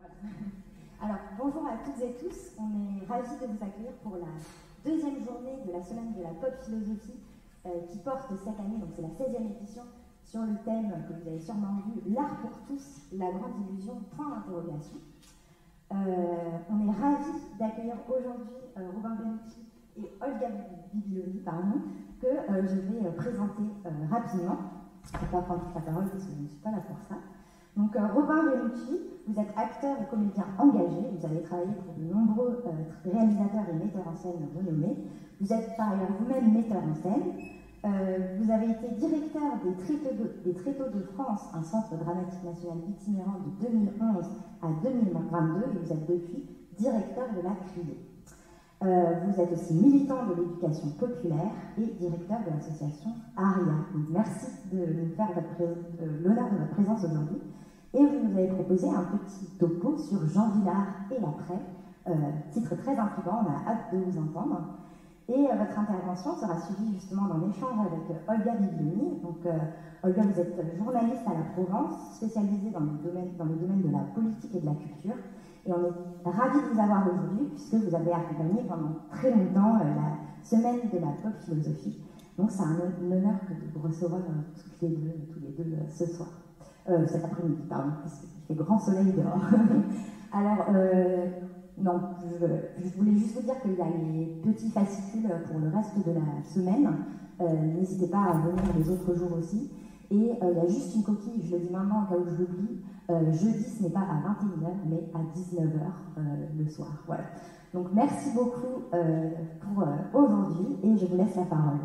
Alors, bonjour à toutes et tous, on est ravis de vous accueillir pour la deuxième journée de la semaine de la pop philosophie qui porte cette année, donc c'est la 16e édition, sur le thème que vous avez sûrement vu, l'art pour tous, la grande illusion, point d'interrogation. On est ravis d'accueillir aujourd'hui Robin Benucci et Olga Bibiloni, que je vais présenter rapidement. Je ne vais pas prendre toute la parole parce que je ne suis pas là pour ça. Donc, Robin Benucci, vous êtes acteur et comédien engagé, vous avez travaillé pour de nombreux réalisateurs et metteurs en scène renommés. Vous êtes par ailleurs vous-même metteur en scène. Vous avez été directeur des Tréteaux de France, un centre dramatique national itinérant de 2011 à 2022, et vous êtes depuis directeur de la Criée. Vous êtes aussi militant de l'éducation populaire et directeur de l'association ARIA. Donc, merci de nous faire l'honneur de votre présence aujourd'hui. Et vous nous avez proposé un petit topo sur Jean Vilar et l'après, titre très intriguant, on a hâte de vous entendre. Et votre intervention sera suivie justement d'un échange avec Olga Bibiloni. Donc, Olga, vous êtes journaliste à la Provence, spécialisée dans le domaine de la politique et de la culture. Et on est ravis de vous avoir aujourd'hui, puisque vous avez accompagné pendant très longtemps la semaine de la pop philosophie. Donc, c'est un honneur que de vous recevoir tous les deux ce soir. Cet après-midi, pardon, parce qu'il fait grand soleil dehors. Alors, non, je voulais juste vous dire qu'il y a les petits fascicules pour le reste de la semaine. N'hésitez pas à venir les autres jours aussi. Et il y a juste une coquille, je le dis maintenant au cas où je l'oublie. Jeudi, ce n'est pas à 21h, mais à 19h le soir. Voilà. Donc, merci beaucoup pour aujourd'hui et je vous laisse la parole.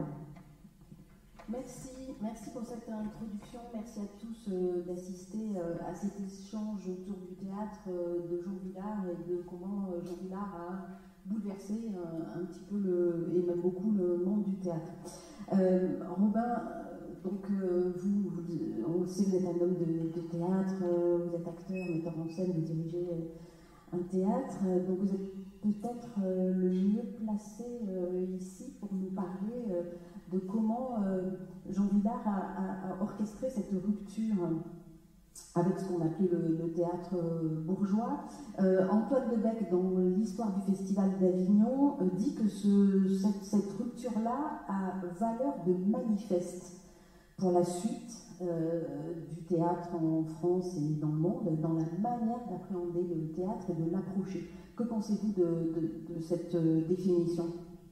Merci pour cette introduction, merci à tous d'assister à cet échange autour du théâtre de Jean Vilar et de comment Jean Vilar a bouleversé un petit peu et même beaucoup le monde du théâtre. Robin, donc on sait que vous êtes un homme de théâtre, vous êtes acteur, metteur en scène, vous dirigez un théâtre, donc vous êtes peut-être le mieux placé ici pour nous parler de comment Jean Vilar a orchestré cette rupture avec ce qu'on appelait le théâtre bourgeois. Antoine Debec, dans l'histoire du Festival d'Avignon, dit que cette rupture-là a valeur de manifeste pour la suite du théâtre en France et dans le monde, dans la manière d'appréhender le théâtre et de l'approcher. Que pensez-vous de cette définition ?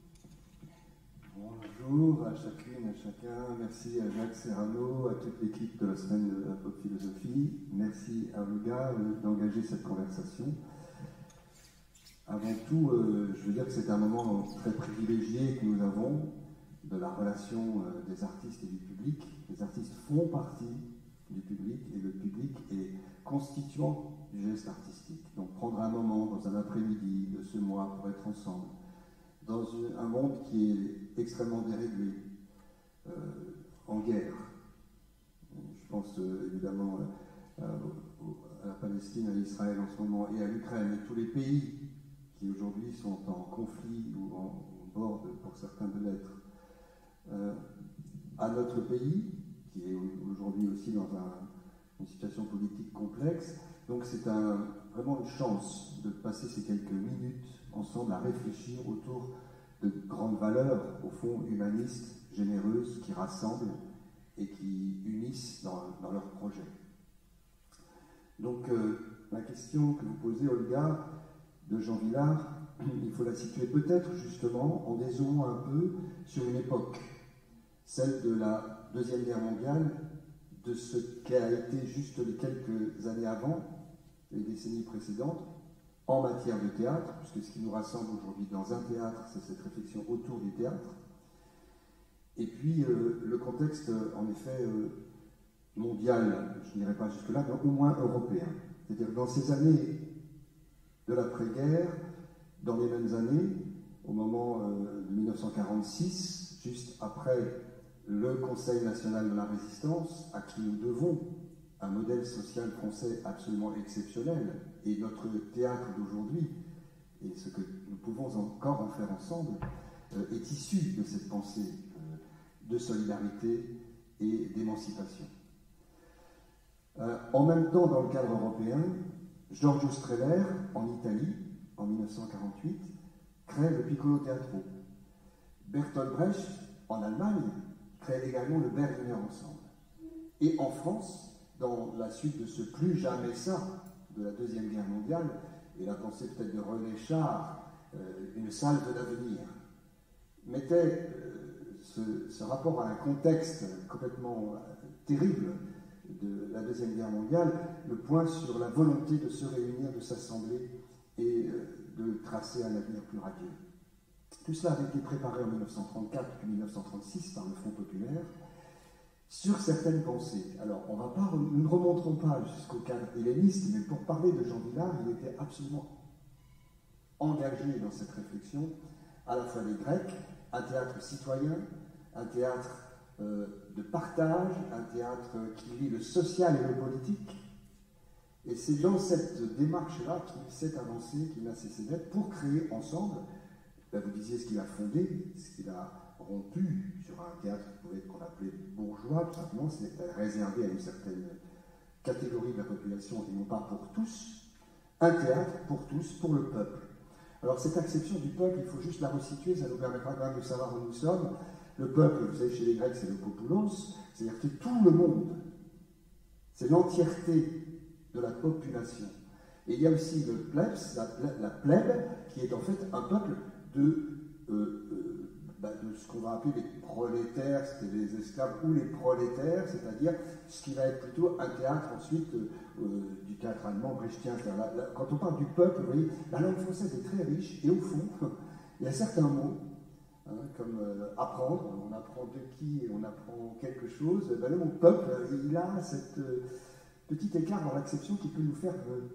Bonjour à chacune, à chacun. Merci à Jacques Serrano, à toute l'équipe de la semaine de la pop philosophie. Merci à Olga d'engager cette conversation. Avant tout, je veux dire que c'est un moment très privilégié que nous avons de la relation des artistes et du public. Les artistes font partie du public et le public est constituant du geste artistique. Donc prendre un moment dans un après-midi de ce mois pour être ensemble, dans un monde qui est extrêmement déréglé, en guerre. Je pense évidemment à la Palestine, à Israël en ce moment, et à l'Ukraine, et tous les pays qui aujourd'hui sont en conflit ou en bord, pour certains, de l'être. À notre pays, qui est aujourd'hui aussi dans une situation politique complexe. Donc c'est vraiment une chance de passer ces quelques minutes ensemble à réfléchir autour de grandes valeurs, au fond humanistes, généreuses, qui rassemblent et qui unissent dans leurs projets. Donc la question que vous posez, Olga, de Jean Vilar, il faut la situer peut-être justement en dézoomant un peu sur une époque, celle de la Deuxième Guerre mondiale, de ce qu'a été juste les quelques années avant, les décennies précédentes, en matière de théâtre, puisque ce qui nous rassemble aujourd'hui dans un théâtre, c'est cette réflexion autour du théâtre. Et puis le contexte, en effet, mondial, je n'irai pas jusque-là, mais au moins européen. C'est-à-dire dans ces années de l'après-guerre, dans les mêmes années, au moment de 1946, juste après le Conseil national de la résistance, à qui nous devons un modèle social français absolument exceptionnel, et notre théâtre d'aujourd'hui, et ce que nous pouvons encore en faire ensemble, est issu de cette pensée de solidarité et d'émancipation. En même temps, dans le cadre européen, Giorgio Strehler, en Italie, en 1948, crée le Piccolo Teatro. Bertolt Brecht, en Allemagne, crée également le Berliner Ensemble. Et en France, dans la suite de ce plus jamais ça de la Deuxième Guerre mondiale, et la pensée peut-être de René Char, une salve d'avenir, mettait ce rapport à un contexte complètement terrible de la Deuxième Guerre mondiale, le point sur la volonté de se réunir, de s'assembler et de tracer un avenir plus radieux. Tout cela avait été préparé en 1934 puis 1936 par le Front populaire sur certaines pensées. Alors, nous ne remonterons pas jusqu'au cadre helléniste, mais pour parler de Jean Vilar, il était absolument engagé dans cette réflexion, à la fois des Grecs, un théâtre citoyen, un théâtre de partage, un théâtre qui lie le social et le politique. Et c'est dans cette démarche-là qu'il s'est avancé, qu'il n'a cessé d'être, pour créer ensemble, vous disiez ce qu'il a fondé, ce qu'il a rompu sur un théâtre qu'on appelait bourgeois, tout simplement, c'était réservé à une certaine catégorie de la population et non pas pour tous, un théâtre pour tous, pour le peuple. Alors cette acception du peuple, il faut juste la resituer, ça nous permettra quand même de savoir où nous sommes. Le peuple, vous savez, chez les Grecs, c'est le populos, c'est-à-dire que tout le monde, c'est l'entièreté de la population. Et il y a aussi le plebs, la plèbe, qui est en fait un peuple de ce qu'on va appeler les prolétaires, c'était les esclaves ou les prolétaires, c'est-à-dire ce qui va être plutôt un théâtre ensuite du théâtre allemand brechtien. Quand on parle du peuple, vous voyez, la langue française est très riche et au fond, il y a certains mots, comme apprendre, on apprend de qui et on apprend quelque chose. Le mot peuple, il a cette petit écart dans l'acception qui peut nous faire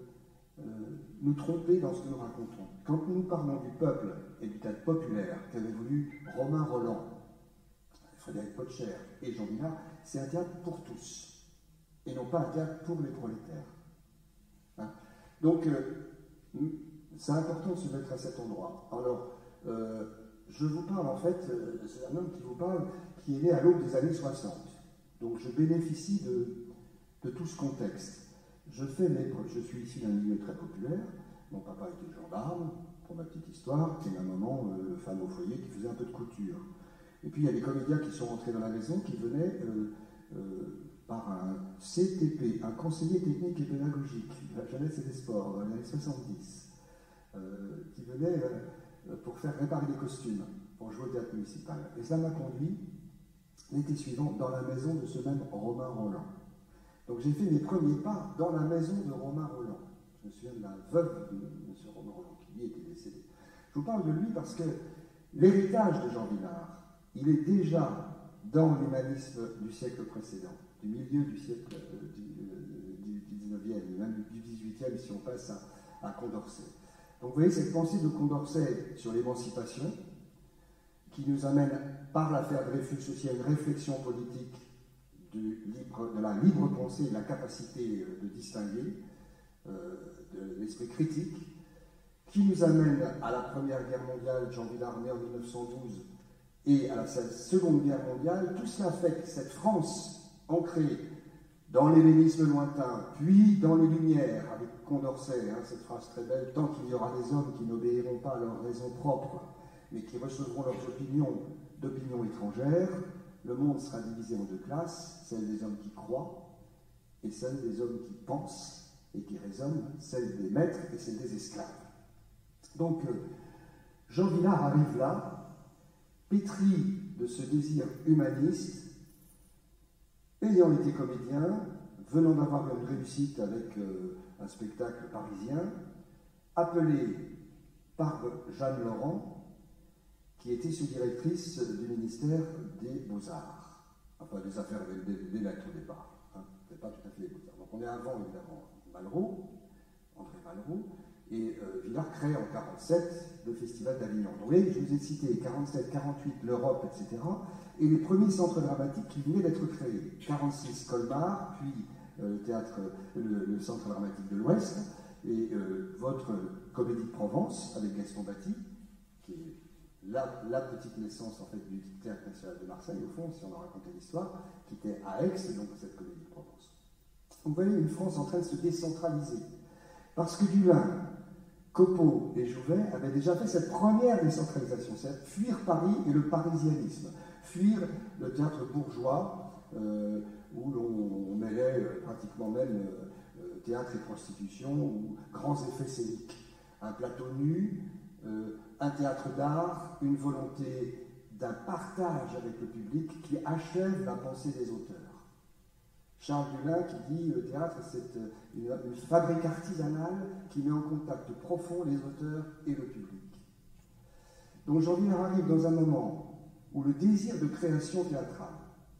nous tromper dans ce que nous racontons. Quand nous parlons du peuple et du théâtre populaire qu'avait voulu Romain Rolland, Frédéric Potcher et Jean Vilar, c'est un théâtre pour tous, et non pas un théâtre pour les prolétaires. Donc, c'est important de se mettre à cet endroit. Alors, je vous parle en fait, c'est un homme qui vous parle, qui est né à l'aube des années 60. Donc, je bénéficie de tout ce contexte. Je suis issu d'un milieu très populaire. Mon papa était gendarme, pour ma petite histoire, et ma maman, femme au foyer, qui faisait un peu de couture. Et puis il y a des comédiens qui sont rentrés dans la maison, qui venaient par un CTP, un conseiller technique et pédagogique, de la jeunesse et des sports, dans les années 70, qui venaient pour faire réparer des costumes, pour jouer au théâtre municipal. Et ça m'a conduit, l'été suivant, dans la maison de ce même Romain Rolland. Donc j'ai fait mes premiers pas dans la maison de Romain Rolland. Je me souviens de la veuve de M. Romain Rolland, qui lui était décédé. Je vous parle de lui parce que l'héritage de Jean Vilar, il est déjà dans l'humanisme du siècle précédent, du milieu du siècle du 19e, même du 18e si on passe à Condorcet. Donc vous voyez cette pensée de Condorcet sur l'émancipation, qui nous amène par l'affaire Dreyfus aussi à une réflexion politique de la libre pensée et de la capacité de distinguer, de l'esprit critique, qui nous amène à la Première Guerre mondiale, Jean Vilar né en 1912, et à la Seconde Guerre mondiale. Tout cela fait que cette France ancrée dans l'hellénisme lointain, puis dans les Lumières, avec Condorcet, cette phrase très belle, tant qu'il y aura des hommes qui n'obéiront pas à leurs raisons propres, mais qui recevront leurs opinions d'opinions étrangères, le monde sera divisé en deux classes, celle des hommes qui croient et celle des hommes qui pensent et qui raisonnent, celle des maîtres et celle des esclaves. Donc, Jean Vilar arrive là, pétri de ce désir humaniste, ayant été comédien, venant d'avoir une réussite avec un spectacle parisien, appelé par Jeanne Laurent, qui était sous-directrice du ministère des Beaux-Arts, enfin des affaires des lettres au départ, c'est pas tout à fait les Beaux-Arts. Donc on est avant évidemment Malraux, André Malraux, et Vilar crée en 1947 le Festival d'Avignon. Donc vous voyez, je vous ai cité 1947, 1948, l'Europe, etc., et les premiers centres dramatiques qui venaient d'être créés. 1946, Colmar, puis le Centre dramatique de l'Ouest, et votre Comédie de Provence avec Gaston Batty, qui est la petite naissance en fait du Théâtre national de Marseille, au fond, si on en racontait l'histoire, qui était à Aix, donc cette Comédie de Provence. Donc vous voyez une France en train de se décentraliser. Parce que Dulin, Copeau et Jouvet avaient déjà fait cette première décentralisation, c'est fuir Paris et le parisianisme, fuir le théâtre bourgeois où l'on mêlait pratiquement même théâtre et prostitution ou grands effets scéniques. Un plateau nu, un théâtre d'art, une volonté d'un partage avec le public qui achève la pensée des auteurs. Charles Dulin qui dit le théâtre c'est une fabrique artisanale qui met en contact profond les auteurs et le public. Donc Jean Vilar arrive dans un moment où le désir de création théâtrale,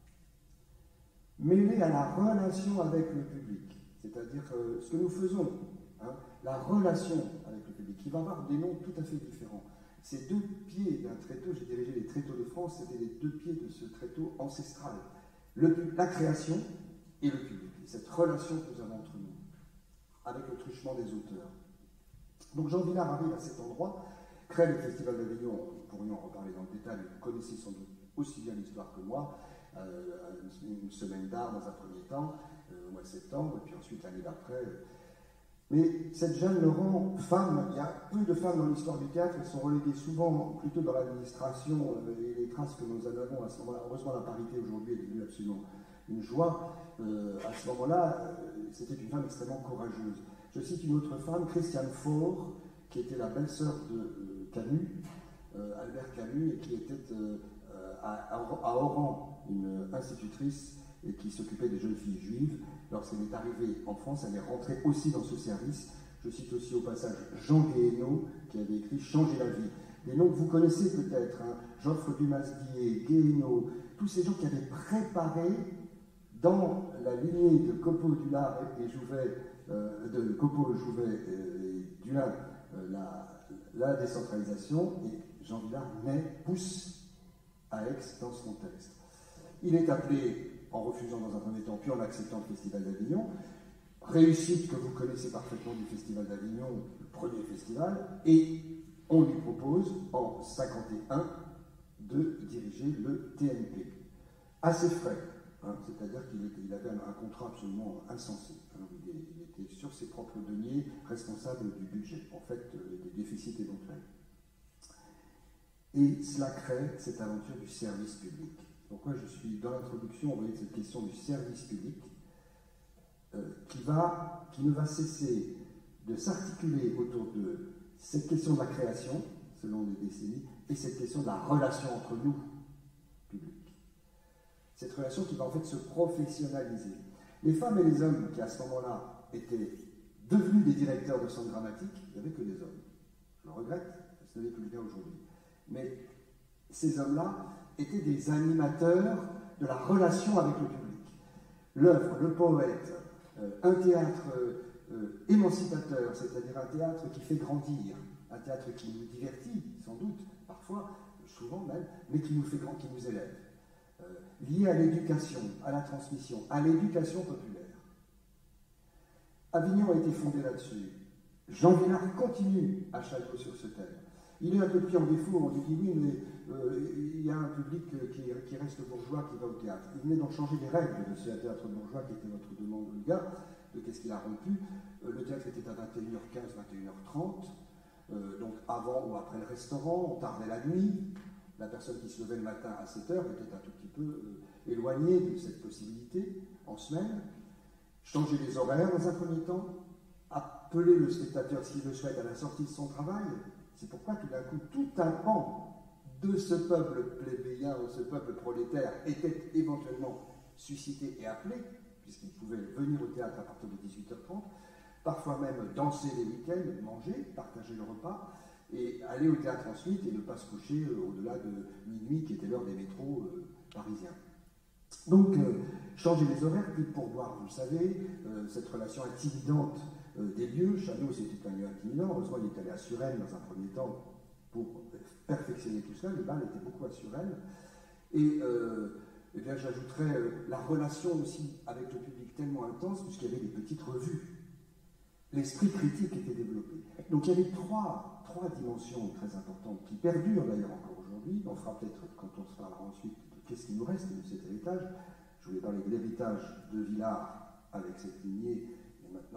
mêlé à la relation avec le public, c'est-à-dire ce que nous faisons, hein, la relation avec le public, qui va avoir des noms tout à fait différents. Ces deux pieds d'un tréteau, j'ai dirigé les tréteaux de France, c'était les deux pieds de ce tréteau ancestral. La création et le public, et cette relation que nous avons entre nous, avec le truchement des auteurs. Donc Jean Vilar arrive à cet endroit, crée le Festival d'Avignon, nous pourrions en reparler dans le détail, vous connaissez sans doute aussi bien l'histoire que moi, une semaine d'art dans un premier temps, au mois de septembre, et puis ensuite l'année d'après. Mais cette jeune le rend femme, il y a peu de femmes dans l'histoire du théâtre, elles sont reléguées souvent plutôt dans l'administration, et les traces que nous en avons à ce moment-là, heureusement la parité aujourd'hui est devenue absolument une joie, à ce moment-là, c'était une femme extrêmement courageuse. Je cite une autre femme, Christiane Faure, qui était la belle-sœur de Camus, Albert Camus, et qui était à Oran, une institutrice et qui s'occupait des jeunes filles juives. Lorsqu'elle est arrivée en France, elle est rentrée aussi dans ce service. Je cite aussi au passage Jean Guéhenno, qui avait écrit « Changer la vie ». Des noms que vous connaissez peut-être, hein, Joffre Dumasguier, Guéhenno, tous ces gens qui avaient préparé dans la lignée de Copeau, Dulin et Jouvet, de Copeau, Jouvet et Dulin, la décentralisation, et Jean Vilar pousse à Aix dans ce contexte. Il est appelé, en refusant dans un premier temps, puis en acceptant le Festival d'Avignon, réussite que vous connaissez parfaitement du Festival d'Avignon, le premier festival, et on lui propose, en 1951, de diriger le TNP. À ses frais. Hein, c'est-à-dire qu'il avait un contrat absolument insensé. Alors, il était sur ses propres deniers, responsable du budget, en fait, des déficits éventuels. Et cela crée cette aventure du service public. Donc moi, je suis dans l'introduction, vous voyez, cette question du service public, qui ne va cesser de s'articuler autour de cette question de la création, selon les décennies, et cette question de la relation entre nous, public. Cette relation qui va en fait se professionnaliser. Les femmes et les hommes qui à ce moment-là étaient devenus des directeurs de centres dramatiques, il n'y avait que des hommes. Je le regrette, ce n'est plus le cas aujourd'hui. Mais ces hommes-là étaient des animateurs de la relation avec le public. L'œuvre, le poète, un théâtre émancipateur, c'est-à-dire un théâtre qui fait grandir, un théâtre qui nous divertit, sans doute, parfois, souvent même, mais qui nous fait grand, qui nous élève. Lié à l'éducation, à la transmission, à l'éducation populaire. Avignon a été fondé là-dessus. Jean Vilar continue à Château sur ce thème. Il est un peu pris en défaut, on lui dit oui, mais il y a un public qui reste bourgeois qui va au théâtre. Il venait d'en changer les règles de ce théâtre bourgeois qui était notre demande de gars, de qu'est-ce qu'il a rompu. Le théâtre était à 21h15, 21h30, donc avant ou après le restaurant, on tardait la nuit. La personne qui se levait le matin à 7h était un tout petit peu éloignée de cette possibilité en semaine. Changer les horaires dans un premier temps, appeler le spectateur s'il le souhaite à la sortie de son travail. C'est pourquoi tout d'un coup, tout un pan de ce peuple plébéien ou ce peuple prolétaire était éventuellement suscité et appelé, puisqu'il pouvait venir au théâtre à partir de 18h30, parfois même danser les week-ends, manger, partager le repas, et aller au théâtre ensuite et ne pas se coucher au-delà de minuit, qui était l'heure des métros parisiens. Donc, changer les horaires, plus de pourboire, vous le savez, cette relation intimidante des lieux. Chano, c'était un lieu intimidant. Heureusement, il est allé à Suresnes dans un premier temps pour perfectionner tout cela. Les balles étaient beaucoup à Suresnes. Et eh bien, j'ajouterais la relation aussi avec le public tellement intense, puisqu'il y avait des petites revues. L'esprit critique était développé. Donc, il y avait trois dimensions très importantes qui perdurent d'ailleurs encore aujourd'hui. On fera peut-être, quand on se parlera ensuite, de qu'est-ce qui nous reste de cet héritage. Je voulais parler de l'héritage de Vilar avec cette lignée. Et maintenant, nous sommes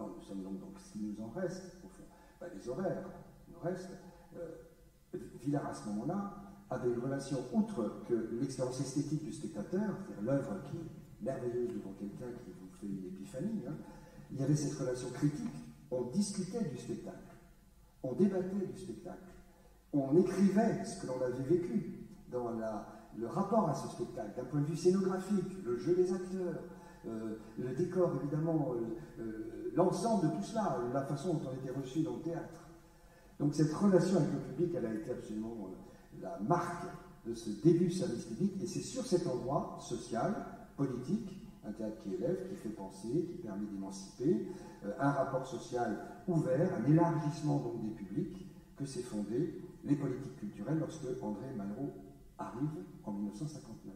donc ce qui nous en reste, au fond, les horaires, il nous reste. Villars, à ce moment-là, avait une relation, outre que l'expérience esthétique du spectateur, c'est-à-dire l'œuvre qui est merveilleuse devant quelqu'un qui vous fait une épiphanie, hein, il y avait cette relation critique. On discutait du spectacle, on débattait du spectacle, on écrivait ce que l'on avait vécu dans le rapport à ce spectacle, d'un point de vue scénographique, le jeu des acteurs, le décor, évidemment, l'ensemble de tout cela, la façon dont on était reçu dans le théâtre. Donc cette relation avec le public, elle a été absolument la marque de ce début de service public, et c'est sur cet endroit social, politique, un théâtre qui élève, qui fait penser, qui permet d'émanciper, un rapport social ouvert, un élargissement donc des publics, que s'est fondé les politiques culturelles lorsque André Malraux arrive en 1959.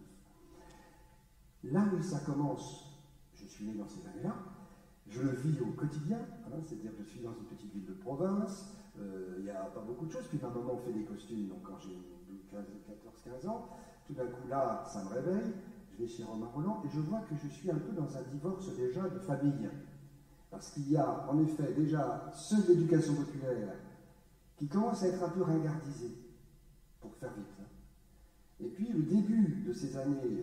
Là où ça commence, je suis né dans ces années-là, je le vis au quotidien, hein, c'est-à-dire que je suis dans une petite ville de province, il n'y a pas beaucoup de choses, puis d'un moment on fait des costumes, donc quand j'ai 14-15 ans, tout d'un coup là, ça me réveille, je vais chez Romain Rolland et je vois que je suis un peu dans un divorce déjà de famille. Parce qu'il y a en effet déjà ceux de l'éducation populaire qui commencent à être un peu ringardisés, pour faire vite. Hein. Et puis le début de ces années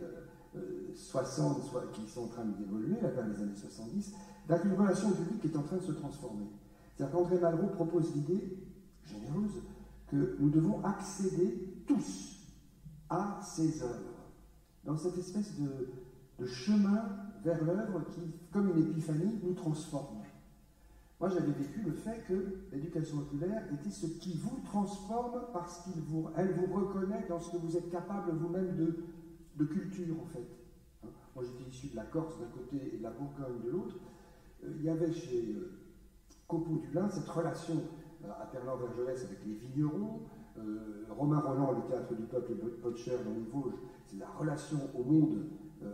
60, qui sont en train d'évoluer, là vers les années 70, avec une relation au public qui est en train de se transformer. C'est-à-dire qu'André Malraux propose l'idée généreuse que nous devons accéder tous à ces œuvres, dans cette espèce de chemin vers l'œuvre qui, comme une épiphanie, nous transforme. Moi, j'avais vécu le fait que l'éducation populaire était ce qui vous transforme parce qu'elle vous reconnaît dans ce que vous êtes capable vous-même de culture, en fait. Moi, j'étais issu de la Corse d'un côté et de la Bourgogne de l'autre. Il y avait chez Copeau du Lin cette relation à Perlan-Vergelès avec les vignerons, Romain Rolland, le théâtre du peuple de Potcher dans les Vosges, c'est la relation au monde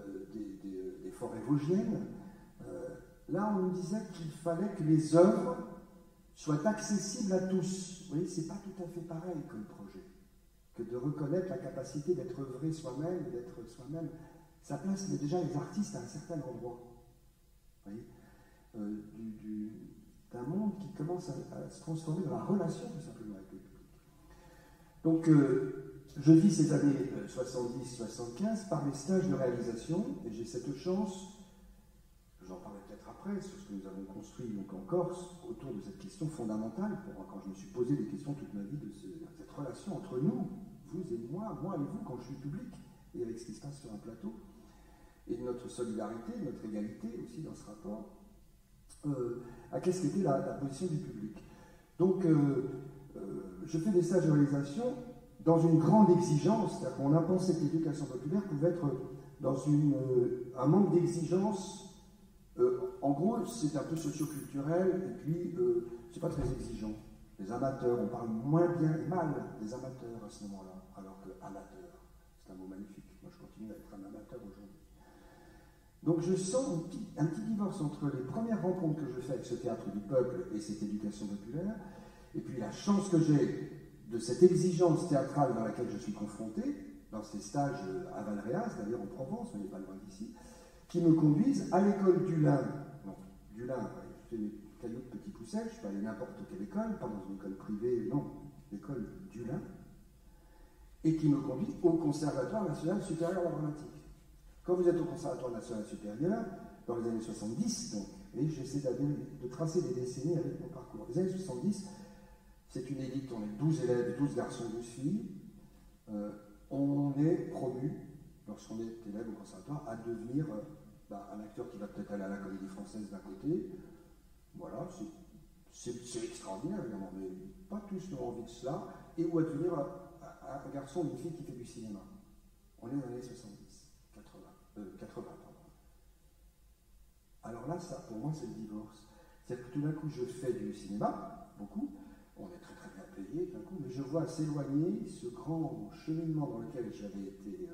des forêts vosgiennes. Là, on nous disait qu'il fallait que les œuvres soient accessibles à tous. Vous voyez, c'est pas tout à fait pareil comme projet que de reconnaître la capacité d'être œuvré soi-même, d'être soi-même. Ça place déjà les artistes à un certain endroit. Vous voyez, d'un monde qui commence à se transformer dans la relation tout simplement avec le public. Donc, je vis ces années 70-75 par les stages de réalisation, et j'ai cette chance, j'en parlerai peut-être après, sur ce que nous avons construit donc en Corse, autour de cette question fondamentale, pour moi, quand je me suis posé des questions toute ma vie, de cette relation entre nous, vous et moi et vous, quand je suis public, et avec ce qui se passe sur un plateau, et de notre solidarité, notre égalité aussi dans ce rapport, à qu'est-ce qu'était la position du public. Donc, je fais des stages de réalisation dans une grande exigence, c'est-à-dire qu'on a pensé que l'éducation populaire pouvait être dans un manque d'exigence. En gros, c'est un peu socio-culturel, et puis c'est pas très exigeant. Les amateurs, on parle moins bien et mal des amateurs à ce moment-là, alors que amateur, c'est un mot magnifique. Moi, je continue à être un amateur aujourd'hui. Donc je sens un petit divorce entre les premières rencontres que je fais avec ce théâtre du peuple et cette éducation populaire, et puis la chance que j'ai de cette exigence théâtrale dans laquelle je suis confronté, dans ces stages à Valréas, d'ailleurs en Provence, on n'est pas loin d'ici, qui me conduisent à l'école du Lin. Donc, du Lin, je fais mes cailloux de Petit Pousset, je ne suis pas allé n'importe quelle école, pas dans une école privée, non, l'école du Lin, et qui me conduit au Conservatoire national supérieur d'art dramatique. Quand vous êtes au Conservatoire national supérieur, dans les années 70, donc, et j'essaie de tracer des décennies avec mon parcours. Les années 70, c'est une élite, on est 12 élèves, 12 garçons, 12 filles. On est promu, lorsqu'on est élève au conservatoire, à devenir un acteur qui va peut-être aller à la Comédie Française d'un côté. Voilà, c'est extraordinaire, évidemment, mais pas tous n'ont envie de cela. Et ou à devenir un garçon ou une fille qui fait du cinéma. On est dans les années 70, 80, pardon. Alors là, ça, pour moi, c'est le divorce. C'est-à-dire que tout d'un coup, je fais du cinéma, beaucoup, on est très très bien payé d'un coup, mais je vois s'éloigner ce grand cheminement dans lequel j'avais été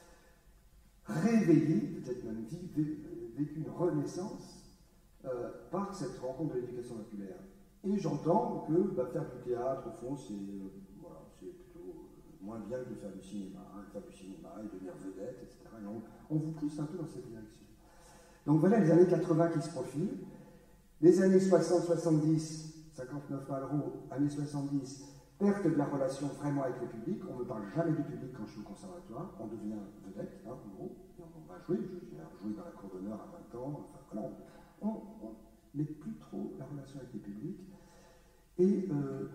réveillé, peut-être même vécu une renaissance par cette rencontre de l'éducation populaire. Et j'entends que faire du théâtre, au fond, c'est plutôt moins bien que de faire du cinéma, et devenir vedette, etc. Et on vous pousse un peu dans cette direction. Donc voilà les années 80 qui se profilent. Les années 60-70, 59 Malraux, années 70, perte de la relation vraiment avec le public. On ne parle jamais du public quand je suis au conservatoire. On devient vedette, hein, en gros. Et on va jouer. J'ai joué dans la cour d'honneur à 20 ans. Enfin, voilà, on n'est plus trop la relation avec le public. Et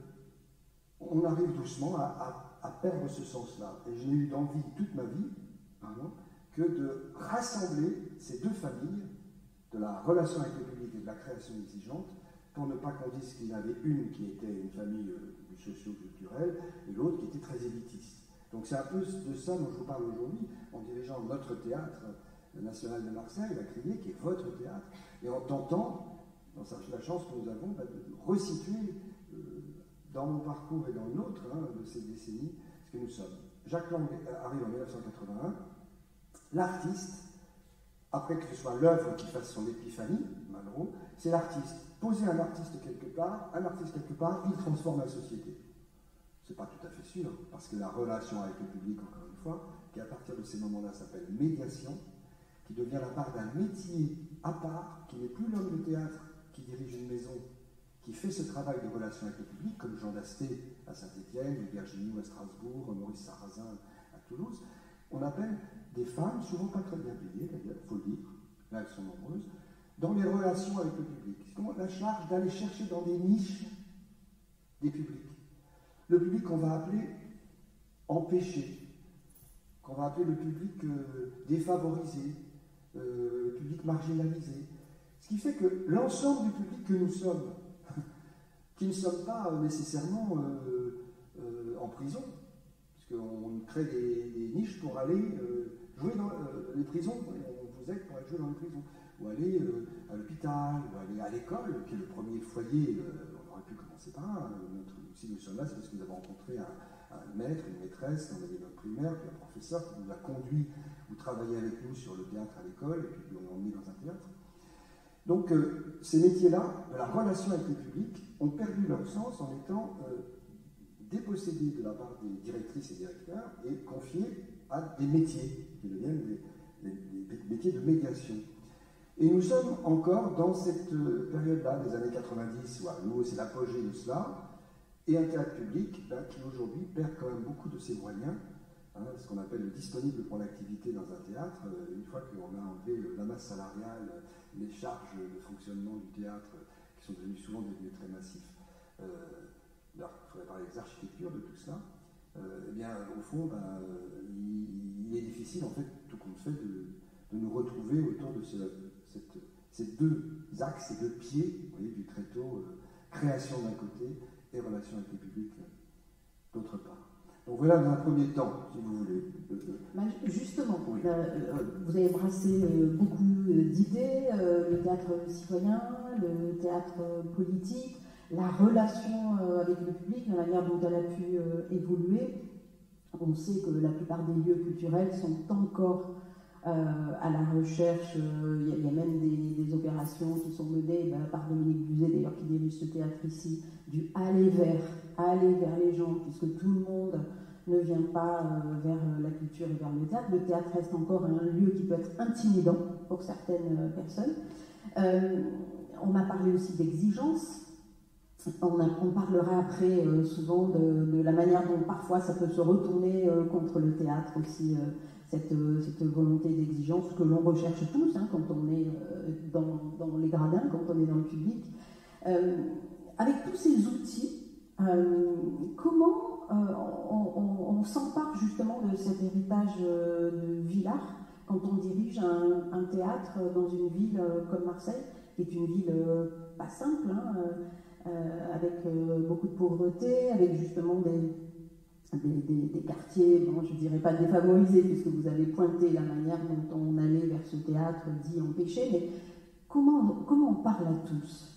on arrive doucement à perdre ce sens-là. Et j'ai eu d'envie toute ma vie, pardon, que de rassembler ces deux familles de la relation avec le public et de la création exigeante, pour ne pas qu'on dise qu'il y en avait une qui était une famille du socio-culturel et l'autre qui était très élitiste. Donc c'est un peu de ça dont je vous parle aujourd'hui, en dirigeant notre théâtre national de Marseille, la Criée, qui est votre théâtre, et en tentant, dans la chance que nous avons, de resituer dans mon parcours et dans le nôtre, hein, de ces décennies, ce que nous sommes. Jacques Lang arrive en 1981, l'artiste, après que ce soit l'œuvre qui fasse son épiphanie, Malraux, c'est l'artiste. Poser un artiste quelque part, il transforme la société. C'est pas tout à fait sûr, parce que la relation avec le public, encore une fois, qui à partir de ces moments-là s'appelle médiation, qui devient la part d'un métier à part, qui n'est plus l'homme de théâtre qui dirige une maison, qui fait ce travail de relation avec le public, comme Jean Dasté à Saint-Étienne, Virginie à Strasbourg, Maurice Sarrazin à Toulouse. On appelle des femmes, souvent pas très bien payées d'ailleurs, il faut le dire, là elles sont nombreuses, dans les relations avec le public. Ils ont la charge d'aller chercher dans des niches des publics. Le public qu'on va appeler empêché, qu'on va appeler le public défavorisé, le public marginalisé. Ce qui fait que l'ensemble du public que nous sommes, qui ne sommes pas nécessairement en prison, puisqu'on crée des niches pour aller jouer dans les prisons, on vous aide pour aller jouer dans les prisons, ou aller à l'hôpital, ou aller à l'école, qui est le premier foyer, on aurait pu commencer par là. Si nous sommes là, c'est parce que nous avons rencontré un maître, une maîtresse dans notre primaire, puis un professeur qui nous a conduit ou travaillé avec nous sur le théâtre à l'école, et puis on l'a emmené dans un théâtre. Donc ces métiers-là, de la relation avec le public, ont perdu leur sens en étant dépossédés de la part des directrices et directeurs et confiés à des métiers qui deviennent des métiers de médiation. Et nous sommes encore dans cette période-là, des années 90, où à nouveau c'est l'apogée de cela, et un théâtre public qui aujourd'hui perd quand même beaucoup de ses moyens, hein, ce qu'on appelle le disponible pour l'activité dans un théâtre. Une fois qu'on a enlevé la masse salariale, les charges de fonctionnement du théâtre, qui sont souvent devenues très massifs, il faudrait parler des architectures de tout cela, eh bien, au fond, il est difficile, en fait, tout compte fait, de nous retrouver autour de ces deux axes, ces deux pieds, vous voyez, du tréteau, création d'un côté et relation avec le public d'autre part. Donc voilà dans un premier temps, si vous voulez. Justement, oui. Vous avez brassé beaucoup d'idées, le théâtre citoyen, le théâtre politique, la relation avec le public, la manière dont elle a pu évoluer. On sait que la plupart des lieux culturels sont encore à la recherche. Il y a même des opérations qui sont menées par Dominique Buzet, d'ailleurs, qui dirige ce théâtre ici, du aller vers les gens, puisque tout le monde ne vient pas vers la culture et vers le théâtre. Le théâtre reste encore un lieu qui peut être intimidant pour certaines personnes. On a parlé aussi d'exigence. On parlera après souvent de la manière dont parfois ça peut se retourner contre le théâtre aussi, cette volonté d'exigence que l'on recherche tous quand on est dans les gradins, quand on est dans le public. Avec tous ces outils, comment on s'empare justement de cet héritage de Villars quand on dirige un théâtre dans une ville comme Marseille, qui est une ville pas simple, avec beaucoup de pauvreté, avec justement des quartiers, bon, je ne dirais pas défavorisés, puisque vous avez pointé la manière dont on allait vers ce théâtre dit empêché, mais comment on parle à tous?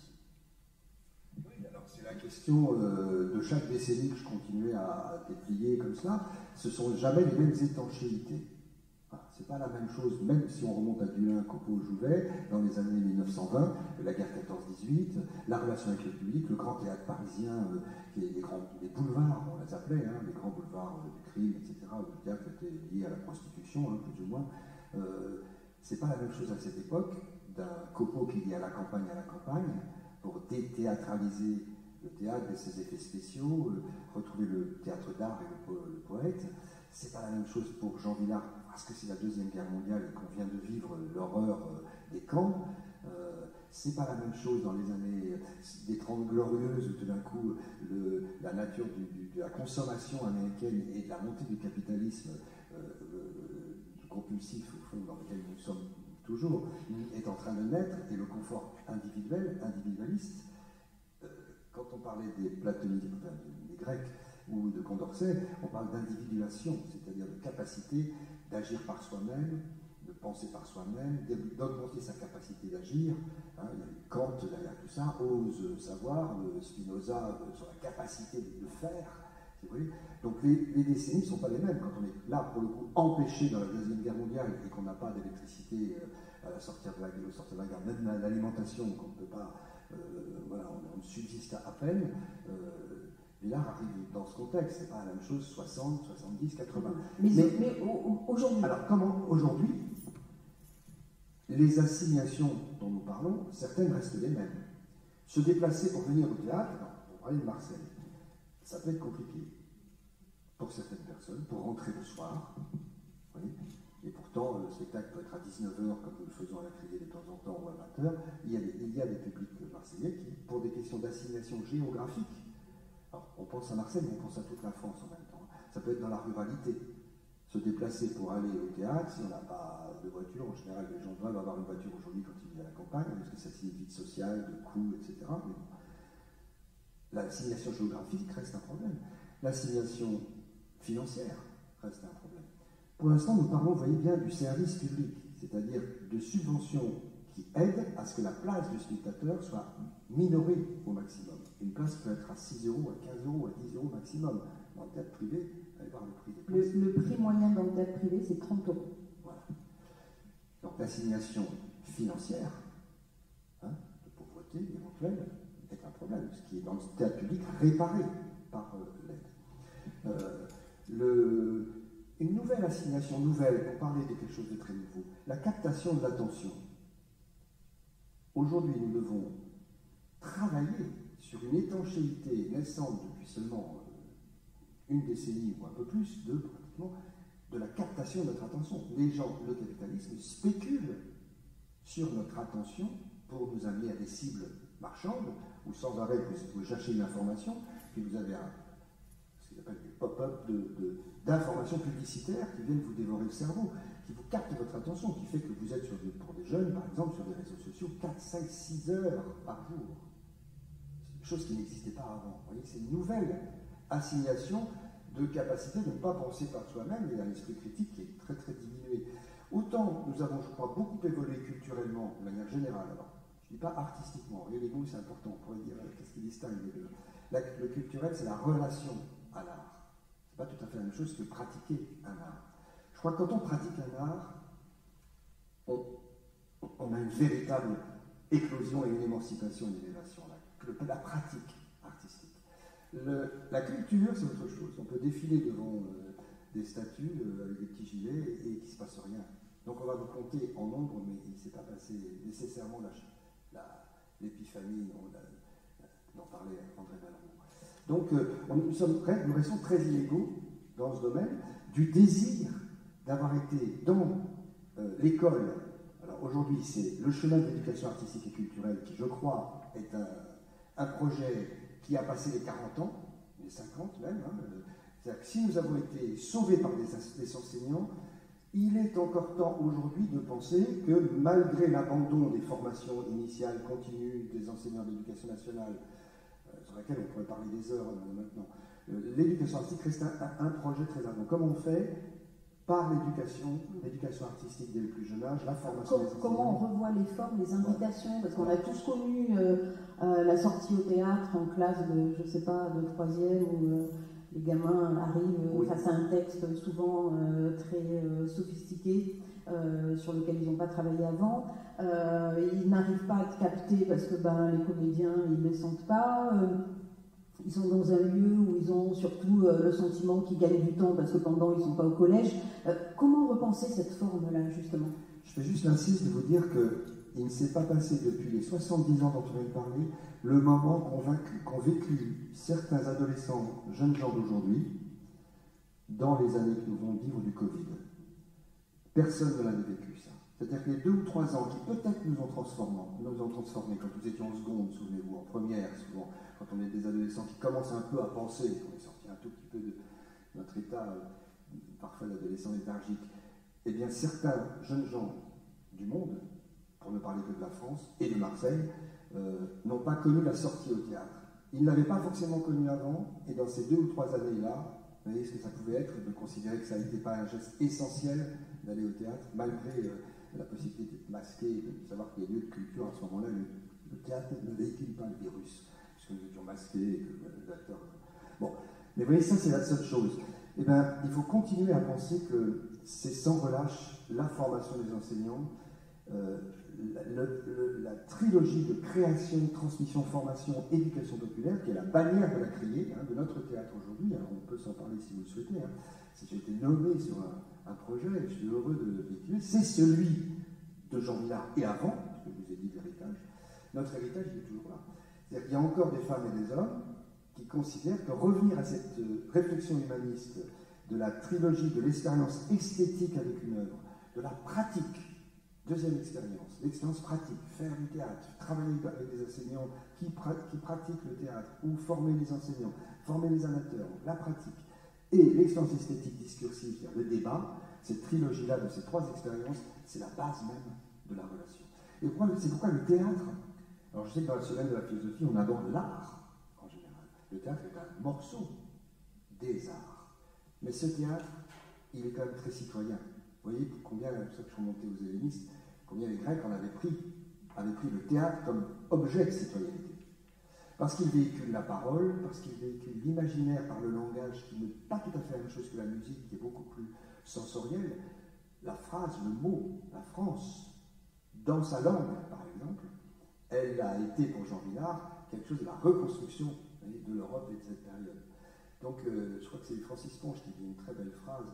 Oui, alors c'est la question de chaque décennie que je continuais à déplier comme cela. Ce ne sont jamais les mêmes étanchéités. C'est pas la même chose, même si on remonte à Dulin, Copeau, Jouvet, dans les années 1920, la guerre 14-18, la relation avec le public, le grand théâtre parisien, les boulevards, on les appelait, les grands boulevards du crime, etc., où le théâtre était lié à la prostitution, plus ou moins. C'est pas la même chose à cette époque, d'un Copeau qui est lié à la campagne, pour déthéâtraliser le théâtre et ses effets spéciaux, retrouver le théâtre d'art et le poète. C'est pas la même chose pour Jean Vilar, parce que c'est la Deuxième Guerre mondiale et qu'on vient de vivre l'horreur des camps. C'est pas la même chose dans les années des 30 glorieuses où tout d'un coup la nature de la consommation américaine et de la montée du capitalisme compulsif au fond dans lequel nous sommes toujours est en train de naître, et le confort individualiste. Quand on parlait des platoniques, enfin, des Grecs ou de Condorcet, on parle d'individuation, c'est-à-dire de capacité d'agir par soi-même, de penser par soi-même, d'augmenter sa capacité d'agir. Hein, il y a Kant derrière tout ça, ose savoir, Spinoza sur la capacité de faire. Si vous voyez. Donc les décennies ne sont pas les mêmes. Quand on est là, pour le coup, empêché dans la Deuxième Guerre mondiale et qu'on n'a pas d'électricité à la sortie de la guerre, même l'alimentation, qu'on ne peut pas, voilà, on subsiste à peine. Villard arrive dans ce contexte, c'est pas la même chose 60, 70, 80. Mais aujourd'hui. Alors comment aujourd'hui les assignations dont nous parlons, certaines restent les mêmes. Se déplacer pour venir au théâtre, pour parler de Marseille, ça peut être compliqué pour certaines personnes, pour rentrer le soir. Oui. Et pourtant, le spectacle peut être à 19h, comme nous le faisons à la Criée de temps en temps, ou à 20h. Il y a des publics marseillais qui, pour des questions d'assignation géographique, alors, on pense à Marseille, mais on pense à toute la France en même temps. Ça peut être dans la ruralité. Se déplacer pour aller au théâtre, si on n'a pas de voiture, en général, les gens doivent avoir une voiture aujourd'hui quand ils vivent à la campagne, parce que ça signifie de social, de coût, etc. Mais bon, l'assignation géographique reste un problème. L'assignation financière reste un problème. Pour l'instant, nous parlons, vous voyez bien, du service public, c'est-à-dire de subventions qui aident à ce que la place du spectateur soit minorée au maximum. Une place peut être à 6 euros, à 15 euros, à 10 euros maximum. Dans le théâtre privé, allez voir le prix des places. Le prix moyen dans le théâtre privé, c'est 30 euros. Voilà. Donc l'assignation financière, de pauvreté éventuelle, est un problème, ce qui est dans le théâtre public réparé par l'aide. Une nouvelle assignation, nouvelle, pour parler de quelque chose de très nouveau, la captation de l'attention. Aujourd'hui, nous devons travailler sur une étanchéité naissante depuis seulement une décennie ou un peu plus, pratiquement, de la captation de notre attention. Les gens, le capitalisme, spéculent sur notre attention pour nous amener à des cibles marchandes, où sans arrêt vous cherchez une information, puis vous avez ce qu'ils appellent des pop-up d'informations publicitaires qui viennent vous dévorer le cerveau, qui vous captent votre attention, qui fait que vous êtes, pour des jeunes, par exemple, sur des réseaux sociaux, 4, 5, 6 heures par jour. Chose qui n'existait pas avant. Vous voyez, c'est une nouvelle assignation de capacité de ne pas penser par soi-même et d'un esprit critique qui est très très diminué. Autant nous avons, je crois, beaucoup évolué culturellement de manière générale. Alors, je ne dis pas artistiquement, les mots c'est important, on pourrait dire qu'est-ce qui distingue les deux. Le culturel, c'est la relation à l'art. Ce n'est pas tout à fait la même chose que pratiquer un art. Je crois que quand on pratique un art, on a une véritable éclosion et une émancipation, une élévation. La pratique artistique. La culture, c'est autre chose. On peut défiler devant des statues avec des petits gilets et il ne se passe rien. Donc on va vous compter en nombre, mais il ne s'est pas passé nécessairement l'épiphanie dont parlait André Malraux. Donc nous restons très illégaux dans ce domaine du désir d'avoir été dans l'école. Alors aujourd'hui, c'est le chemin de l'éducation artistique et culturelle qui, je crois, est un projet qui a passé les 40 ans, les 50 même. C'est-à-dire que si nous avons été sauvés par des enseignants, il est encore temps aujourd'hui de penser que malgré l'abandon des formations initiales continues des enseignants de l'éducation nationale, sur laquelle on pourrait parler des heures maintenant, l'éducation artistique reste un projet très important. Comment on fait? Par l'éducation artistique dès le plus jeune âge, la formation des enseignants. Comment on revoit les formes, les invitations, parce qu'on a tous connu la sortie au théâtre en classe de, je ne sais pas, de 3e, où les gamins arrivent face à un texte souvent très sophistiqué, sur lequel ils n'ont pas travaillé avant. Ils n'arrivent pas à te capter parce que les comédiens, ils ne les sentent pas. Ils sont dans un lieu où ils ont surtout le sentiment qu'ils gagnent du temps parce que pendant ils ne sont pas au collège. Comment repenser cette forme-là, justement? Je fais juste l'insiste de vous dire que il ne s'est pas passé depuis les 70 ans dont on vient de parler, le moment qu'ont vécu certains adolescents, jeunes gens d'aujourd'hui, dans les années que nous venons de vivre du Covid. Personne ne l'avait vécu, ça. C'est-à-dire que les 2 ou 3 ans qui peut-être nous ont transformés quand nous étions en seconde, souvenez-vous, en première, souvent, quand on est des adolescents qui commencent un peu à penser, qu'on est sorti un tout petit peu de notre état, parfois d'adolescents léthargiques, eh bien certains jeunes gens du monde, pour ne parler que de la France et de Marseille, n'ont pas connu la sortie au théâtre. Ils ne l'avaient pas forcément connu avant, et dans ces 2 ou 3 années-là, vous voyez ce que ça pouvait être, de considérer que ça n'était pas un geste essentiel d'aller au théâtre, malgré la possibilité d'être masqué, de savoir qu'il y a des lieux de culture à ce moment-là. Le théâtre ne véhicule pas le virus, puisque nous étions masqués, et que les acteurs... Bon, mais vous voyez, ça c'est la seule chose. Eh bien, il faut continuer à penser que c'est sans relâche la formation des enseignants, la trilogie de création, transmission, formation, éducation populaire, qui est la bannière de la criée, de notre théâtre aujourd'hui. Alors, on peut s'en parler si vous le souhaitez. Si j'ai été nommé sur un projet, et je suis heureux de le véhiculer, c'est celui de Jean Vilar et avant, parce que je vous ai dit l'héritage. Notre héritage, il est toujours là. C'est-à-dire qu'il y a encore des femmes et des hommes qui considèrent que revenir à cette réflexion humaniste de la trilogie de l'expérience esthétique avec une œuvre, de la pratique, deuxième expérience, l'expérience pratique, faire du théâtre, travailler avec des enseignants qui pratiquent le théâtre, ou former les enseignants, former les amateurs, la pratique, et l'expérience esthétique discursive, c'est-à-dire le débat, cette trilogie-là de ces 3 expériences, c'est la base même de la relation. Et c'est pourquoi le théâtre, alors je sais que dans la semaine de la philosophie, on aborde l'art en général. Le théâtre est un morceau des arts. Mais ce théâtre, il est quand même très citoyen. Vous voyez combien, c'est pour ça que je suis remonté aux hellénistes, combien les Grecs avaient pris le théâtre comme objet de citoyenneté. Parce qu'il véhicule la parole, parce qu'il véhicule l'imaginaire par le langage, qui n'est pas tout à fait la même chose que la musique, qui est beaucoup plus sensorielle. La phrase, le mot, la France, dans sa langue, par exemple, elle a été pour Jean Vilar quelque chose de la reconstruction de l'Europe et de cette période. Donc, je crois que c'est Francis Ponge qui dit une très belle phrase.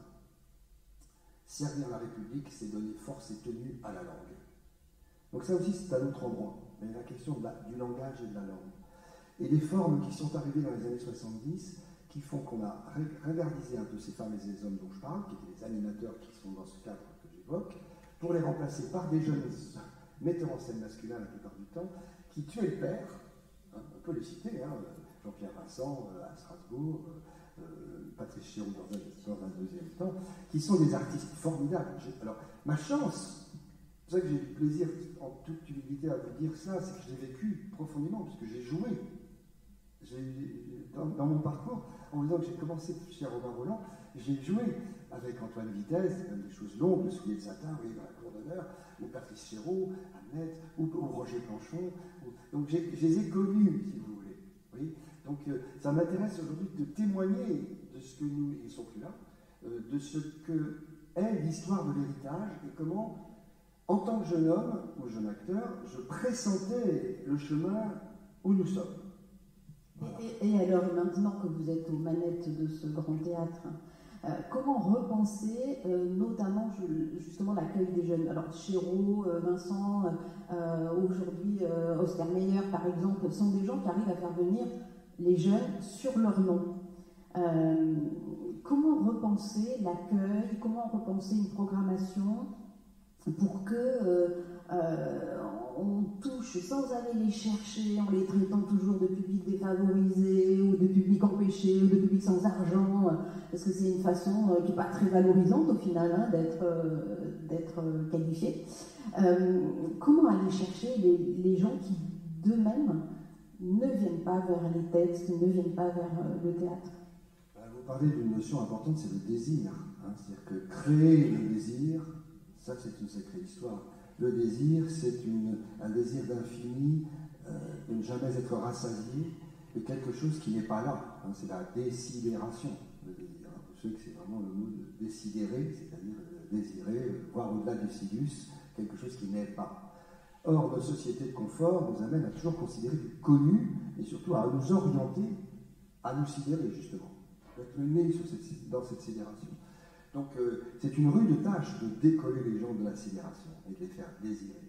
Servir la République, c'est donner force et tenue à la langue. Donc ça aussi, c'est un autre endroit. Mais la question du langage et de la langue. Et des formes qui sont arrivées dans les années 70, qui font qu'on a regardisé un peu ces femmes et ces hommes dont je parle, qui étaient les animateurs qui sont dans ce cadre que j'évoque, pour les remplacer par des jeunes metteurs en scène masculins la plupart du temps, qui tuaient le père, on peut les citer, Jean-Pierre Vincent à Strasbourg, Patrice Chéreau dans un deuxième temps, qui sont des artistes formidables. Alors, ma chance, c'est pour ça que j'ai du plaisir, en toute humilité, à vous dire ça, c'est que je l'ai vécu profondément, puisque j'ai joué. Dans mon parcours, en disant que j'ai commencé chez Robin Roland, j'ai joué avec Antoine Vitesse, même des choses longues, le soulier de satin, oui, dans la cour d'honneur, ou Patrice Chéreau, Annette, ou Roger Planchon. Donc, je les ai connus, si vous voulez. Oui. Donc, ça m'intéresse aujourd'hui de témoigner de ce que nous, ils ne sont plus là, de ce que est l'histoire de l'héritage et comment, en tant que jeune homme ou jeune acteur, je pressentais le chemin où nous sommes. Voilà. Et alors, maintenant que vous êtes aux manettes de ce grand théâtre, comment repenser notamment justement l'accueil des jeunes? Alors, Chéreau, Vincent, aujourd'hui Oscar Meyer, par exemple, sont des gens qui arrivent à faire venir les jeunes sur leur nom. Comment repenser l'accueil? Comment repenser une programmation pour que on touche sans aller les chercher en les traitant toujours de public défavorisé ou de public empêché ou de public sans argent, parce que c'est une façon qui n'est pas très valorisante au final d'être qualifié. Comment aller chercher les gens qui d'eux-mêmes ne viennent pas vers les textes, ne viennent pas vers le théâtre? Vous parlez d'une notion importante, c'est le désir. C'est-à-dire que créer le désir, ça c'est une sacrée histoire. Le désir, c'est un désir d'infini, de ne jamais être rassasié, de quelque chose qui n'est pas là. C'est la désidération, le désir. Vous savez que c'est vraiment le mot de désidérer, c'est-à-dire désirer, voir au-delà du silus, quelque chose qui n'est pas. Or, nos sociétés de confort nous amènent à toujours considérer du connu, et surtout à nous orienter, à nous sidérer, justement. Être le nez dans cette sidération. Donc, c'est une rude tâche de décoller les gens de la sidération et de les faire désirer.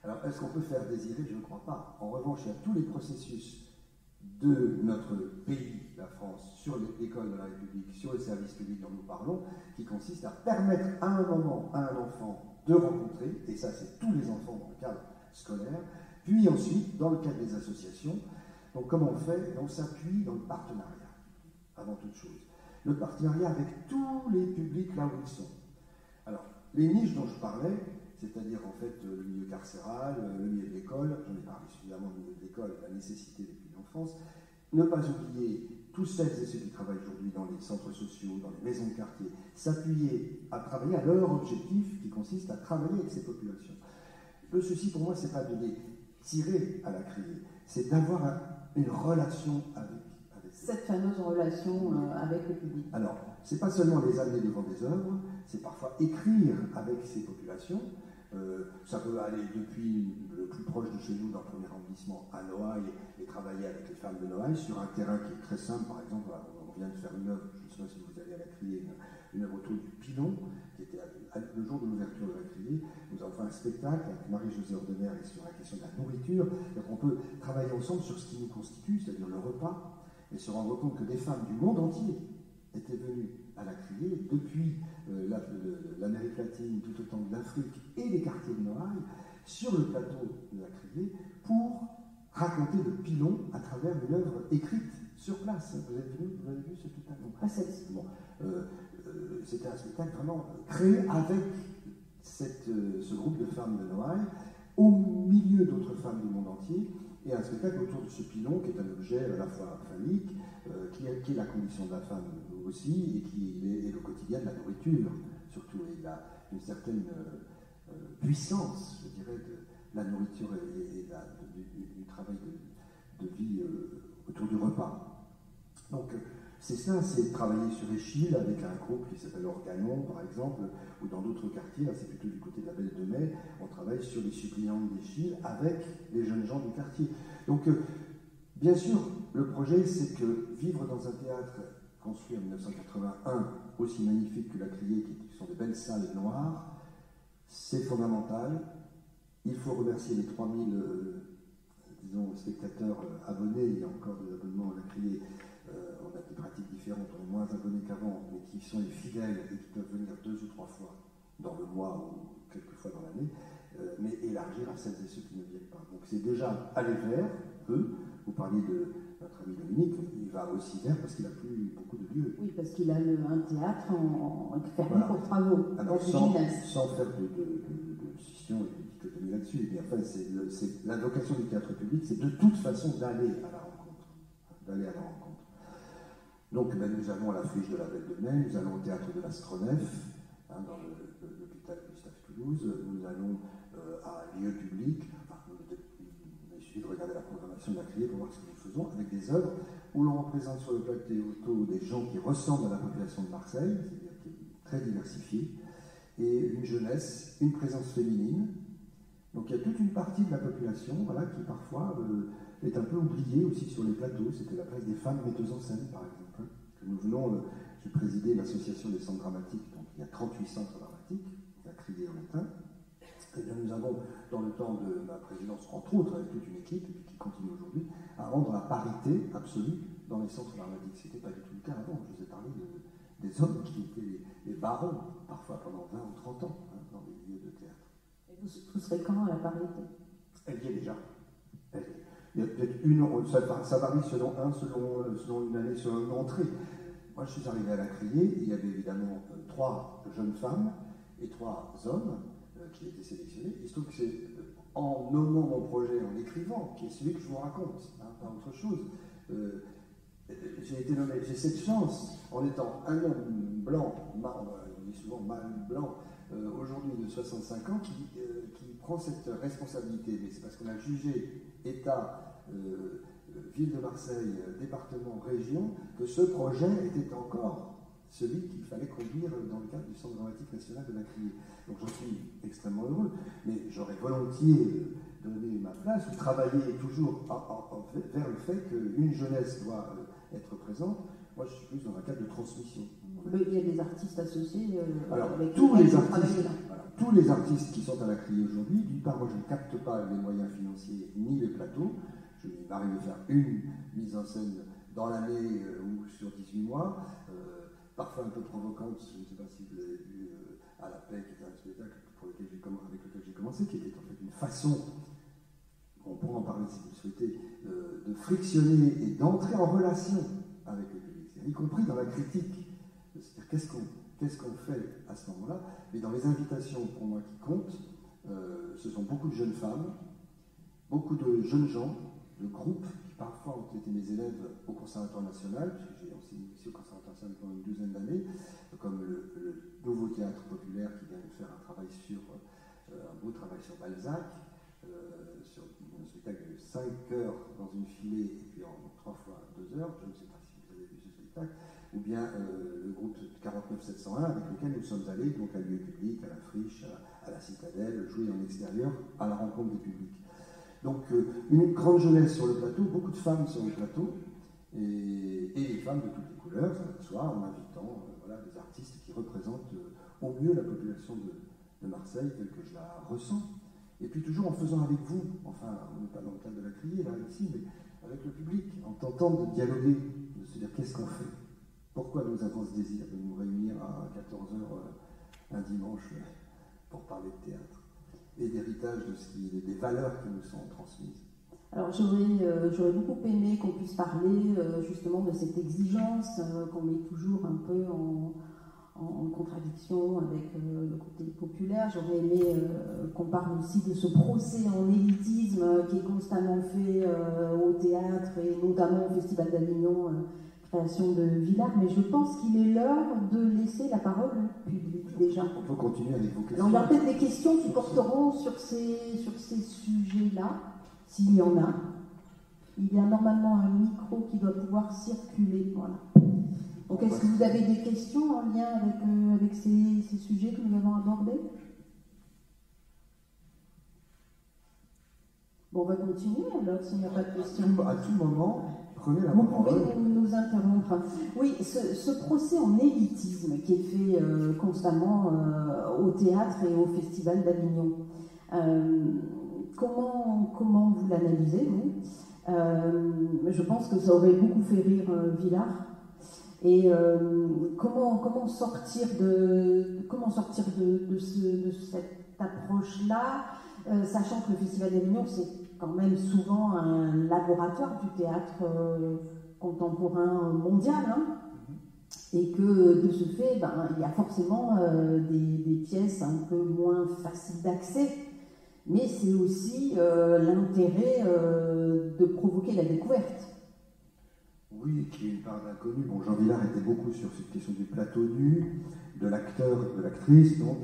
Alors, est-ce qu'on peut faire désirer? Je ne crois pas. En revanche, il y a tous les processus de notre pays, la France, sur l'école de la République, sur les services publics dont nous parlons, qui consistent à permettre à un moment à un enfant de rencontrer, et ça c'est tous les enfants dans le cadre scolaire, puis ensuite dans le cadre des associations. Donc comment on fait? On s'appuie dans le partenariat, avant toute chose. Le partenariat avec tous les publics là où ils sont. Alors, les niches dont je parlais, c'est-à-dire en fait le milieu carcéral, le milieu de l'école, j'en ai parlé suffisamment du milieu de l'école, la nécessité depuis l'enfance, ne pas oublier tous celles et ceux qui travaillent aujourd'hui dans les centres sociaux, dans les maisons de quartier, s'appuyer à travailler à leur objectif qui consiste à travailler avec ces populations. Le souci pour moi, c'est pas de les tirer à la criée, c'est d'avoir une relation avec cette fameuse relation avec le public. Alors, c'est pas seulement les amener devant des œuvres, c'est parfois écrire avec ces populations. Ça peut aller depuis le plus proche de chez nous, dans le premier arrondissement, à Noailles, et travailler avec les femmes de Noailles sur un terrain qui est très simple. Par exemple, on vient de faire une œuvre, je ne sais pas si vous allez à la criée, une œuvre autour du pilon, qui était le jour de l'ouverture de la criée. Nous avons fait un spectacle avec Marie-Josée Ordener sur la question de la nourriture. Donc on peut travailler ensemble sur ce qui nous constitue, c'est-à-dire le repas, et se rendre compte que des femmes du monde entier étaient venues à la criée, depuis l'Amérique latine, tout autant que l'Afrique et les quartiers de Noailles, sur le plateau de la criée, pour raconter le pilon à travers une œuvre écrite sur place. Vous avez vu ce spectacle? Bon, c'était un spectacle vraiment créé avec ce groupe de femmes de Noailles, au milieu d'autres femmes du monde entier, et un spectacle autour de ce pilon qui est un objet à la fois phallique, qui est la condition de la femme aussi, et qui est le quotidien de la nourriture, surtout. Et il a une certaine puissance, je dirais, de la nourriture et du travail de vie autour du repas. Donc, c'est ça, c'est travailler sur Échille avec un groupe qui s'appelle Organon, par exemple, ou dans d'autres quartiers, là c'est plutôt du côté de la Belle de Mai, on travaille sur les suppliantes d'Échille avec les jeunes gens du quartier. Donc, bien sûr, le projet, c'est que vivre dans un théâtre construit en 1981, aussi magnifique que la Criée, qui sont des belles salles noires, c'est fondamental. Il faut remercier les 3000 spectateurs abonnés. Il y a encore des abonnements à la Criée. On a des pratiques différentes, on est moins abonnés qu'avant, mais qui sont les fidèles et qui peuvent venir 2 ou 3 fois dans le mois ou quelques fois dans l'année, mais élargir à celles et ceux qui ne viennent pas. Donc c'est déjà aller vers eux. Vous parliez de notre ami Dominique, il va aussi vers parce qu'il n'a plus beaucoup de lieux. Oui, parce qu'il a un théâtre fermé pour travaux. Alors, sans faire de scission et de dichotomie là-dessus, mais enfin, la vocation du théâtre public, c'est de toute façon d'aller à la rencontre. Donc nous allons à la friche de la Belle de Mai, nous allons au théâtre de l'Astronef, dans l'hôpital Gustave Toulouse, nous allons à un lieu public, il suffit de regarder la programmation de la Criée pour voir ce que nous faisons, avec des œuvres où l'on représente sur le plateau des gens qui ressemblent à la population de Marseille, c'est-à-dire qui est très diversifiée, et une jeunesse, une présence féminine. Donc il y a toute une partie de la population qui parfois est un peu oubliée aussi sur les plateaux. C'était la place des femmes metteuses en scène, par exemple. Que nous venons, j'ai présidé l'association des centres dramatiques, donc il y a 38 centres dramatiques, il y a Criée en latin. Et bien nous avons, dans le temps de ma présidence, entre autres, avec toute une équipe, et qui continue aujourd'hui, à rendre la parité absolue dans les centres dramatiques. Ce n'était pas du tout le cas avant. Je vous ai parlé des hommes qui étaient les barons, parfois pendant 20 ou 30 ans, dans les lieux de théâtre. Et vous serez quand à la parité? Elle y est déjà. Il y a peut-être ça varie selon une année, selon une entrée. Moi, je suis arrivé à la Criée, il y avait évidemment 3 jeunes femmes et 3 hommes qui étaient sélectionnés. Il se trouve que c'est en nommant mon projet, en l'écrivant, qui est celui que je vous raconte, pas autre chose. J'ai été nommé, j'ai cette chance, en étant un homme blanc, on dit souvent mâle blanc, aujourd'hui de 65 ans, qui prend cette responsabilité. Mais c'est parce qu'on a jugé État, ville de Marseille, département, région, que ce projet était encore celui qu'il fallait conduire dans le cadre du Centre dramatique national de la Criée. Donc j'en suis extrêmement heureux, mais j'aurais volontiers donné ma place ou travaillé toujours vers le fait qu'une jeunesse doit être présente. Moi, je suis plus dans un cadre de transmission. Il y a des artistes associés Alors, avec tous lesquels les vous artistes, travaillez là. voilà, tous les artistes qui sont à la CRI aujourd'hui, d'une part, moi je ne capte pas les moyens financiers ni les plateaux. Il m'arrive de faire une mise en scène dans l'année ou sur 18 mois, parfois un peu provocante, je ne sais pas si vous l'avez vu, à la paix, qui était un spectacle avec lequel j'ai commencé, qui était en fait une façon, on pourra en parler si vous le souhaitez, de frictionner et d'entrer en relation avec le public, y compris dans la critique. C'est-à-dire qu'est-ce qu'on fait à ce moment-là. Mais dans les invitations pour moi qui comptent, ce sont beaucoup de jeunes femmes, beaucoup de jeunes gens, de groupes qui parfois ont été mes élèves au Conservatoire national, puisque j'ai enseigné ici au Conservatoire national pendant une douzaine d'années, comme le Nouveau Théâtre Populaire qui vient de faire un beau travail sur Balzac, sur un spectacle de 5 heures dans une filée et puis en 3 fois 2 heures, je ne sais pas si vous avez vu ce spectacle, ou bien le groupe 49701 avec lequel nous sommes allés donc à lieu public, à la Friche, à la Citadelle, jouer en extérieur à la rencontre des publics. Donc une grande jeunesse sur le plateau, beaucoup de femmes sur le plateau, et des femmes de toutes les couleurs, ça va de soi, en invitant des artistes qui représentent au mieux la population de Marseille telle que je la ressens. Et puis toujours en faisant avec vous, enfin on n'est pas dans le cadre de la criée là ici, mais avec le public, en tentant de dialoguer, de se dire qu'est-ce qu'on fait, pourquoi nous avons ce désir de nous réunir à 14h un dimanche pour parler de théâtre et d'héritage des valeurs qui nous sont transmises. Alors j'aurais beaucoup aimé qu'on puisse parler justement de cette exigence qu'on met toujours un peu en contradiction avec le côté populaire. J'aurais aimé qu'on parle aussi de ce procès en élitisme qui est constamment fait au théâtre et notamment au Festival d'Avignon, création de Villars, mais je pense qu'il est l'heure de laisser la parole au public déjà. On peut continuer avec vos questions. Alors il y a peut-être des questions qui porteront sur ces sujets-là, s'il y en a. Il y a normalement un micro qui doit pouvoir circuler. Voilà. Donc est-ce que vous avez des questions en lien avec ces sujets que nous avons abordés? Bon, on va continuer alors s'il n'y a pas de questions. À tout moment, prenez la Vous parole. pouvez nous interrompre. Oui, ce procès en élitisme qui est fait constamment au théâtre et au Festival d'Avignon, comment vous l'analysez, vous? Je pense que ça aurait beaucoup fait rire Villars. Et comment sortir de cette approche-là, sachant que le Festival d'Avignon, c'est quand même souvent un laboratoire du théâtre contemporain mondial, hein, et que de ce fait, il y a forcément des pièces un peu moins faciles d'accès, mais c'est aussi l'intérêt de provoquer la découverte. Oui, qui est une part d'inconnu. Bon, Jean Villars était beaucoup sur cette question du plateau nu, de l'acteur et de l'actrice, donc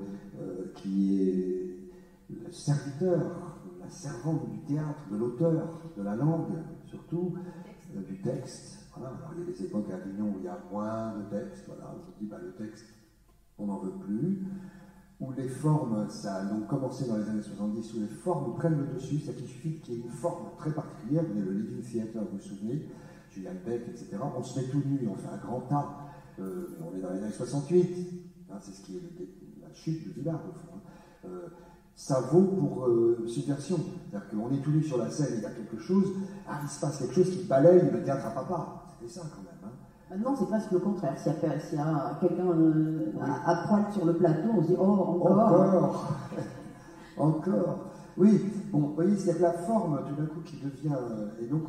qui est le serviteur, la servante du théâtre, de l'auteur, de la langue, surtout, du texte. Voilà. Alors, il y a des époques à Avignon où il y a moins de texte. Voilà. On se dit, le texte, on n'en veut plus. Où les formes, ça a donc commencé dans les années 70, où les formes prennent le dessus, c'est qu'il suffit qu'il y ait une forme très particulière. Vous avez le Living Theatre, vous vous souvenez, Julian Beck, etc. On se met tout nu, on fait un grand tas. On est dans les années 68. Hein, c'est ce qui est la chute de Villars, au fond. Ça vaut pour subversion. C'est-à-dire qu'on est tout nu sur la scène, il y a quelque chose, il se passe quelque chose qui balaye le théâtre à papa. C'était ça quand même. Hein. Maintenant, c'est presque le contraire. S'il y a quelqu'un à poil sur le plateau, on se dit « Oh, encore !» Encore. Oui, bon, vous voyez, c'est la forme tout d'un coup qui devient... et donc,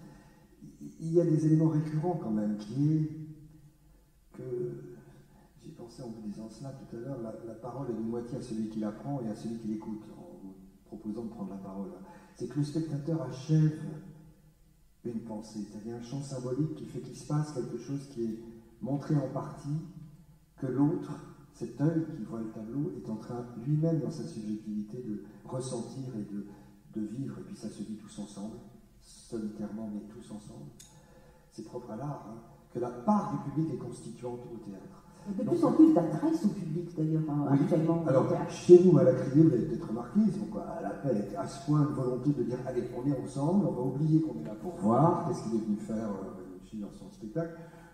il y a des éléments récurrents quand même, qui est que... J'ai pensé en vous disant cela tout à l'heure, la parole est de moitié à celui qui la prend et à celui qui l'écoute, en vous proposant de prendre la parole. C'est que le spectateur achève une pensée, c'est-à-dire un champ symbolique qui fait qu'il se passe quelque chose qui est montré en partie, que l'autre, cet œil qui voit le tableau, est en train lui-même dans sa subjectivité de ressentir et de vivre, et puis ça se vit tous ensemble, solitairement mais tous ensemble. C'est propre à l'art, hein, que la part du public est constituante au théâtre. De plus en plus d'adresse au public, d'ailleurs, actuellement. Alors, chez nous, à la Criée, vous l'avez peut-être remarqué, l'appel était à ce point de volonté de dire « Allez, on est ensemble, on va oublier qu'on est là pour voir, qu'est-ce qu'il est venu faire dans son spectacle ?»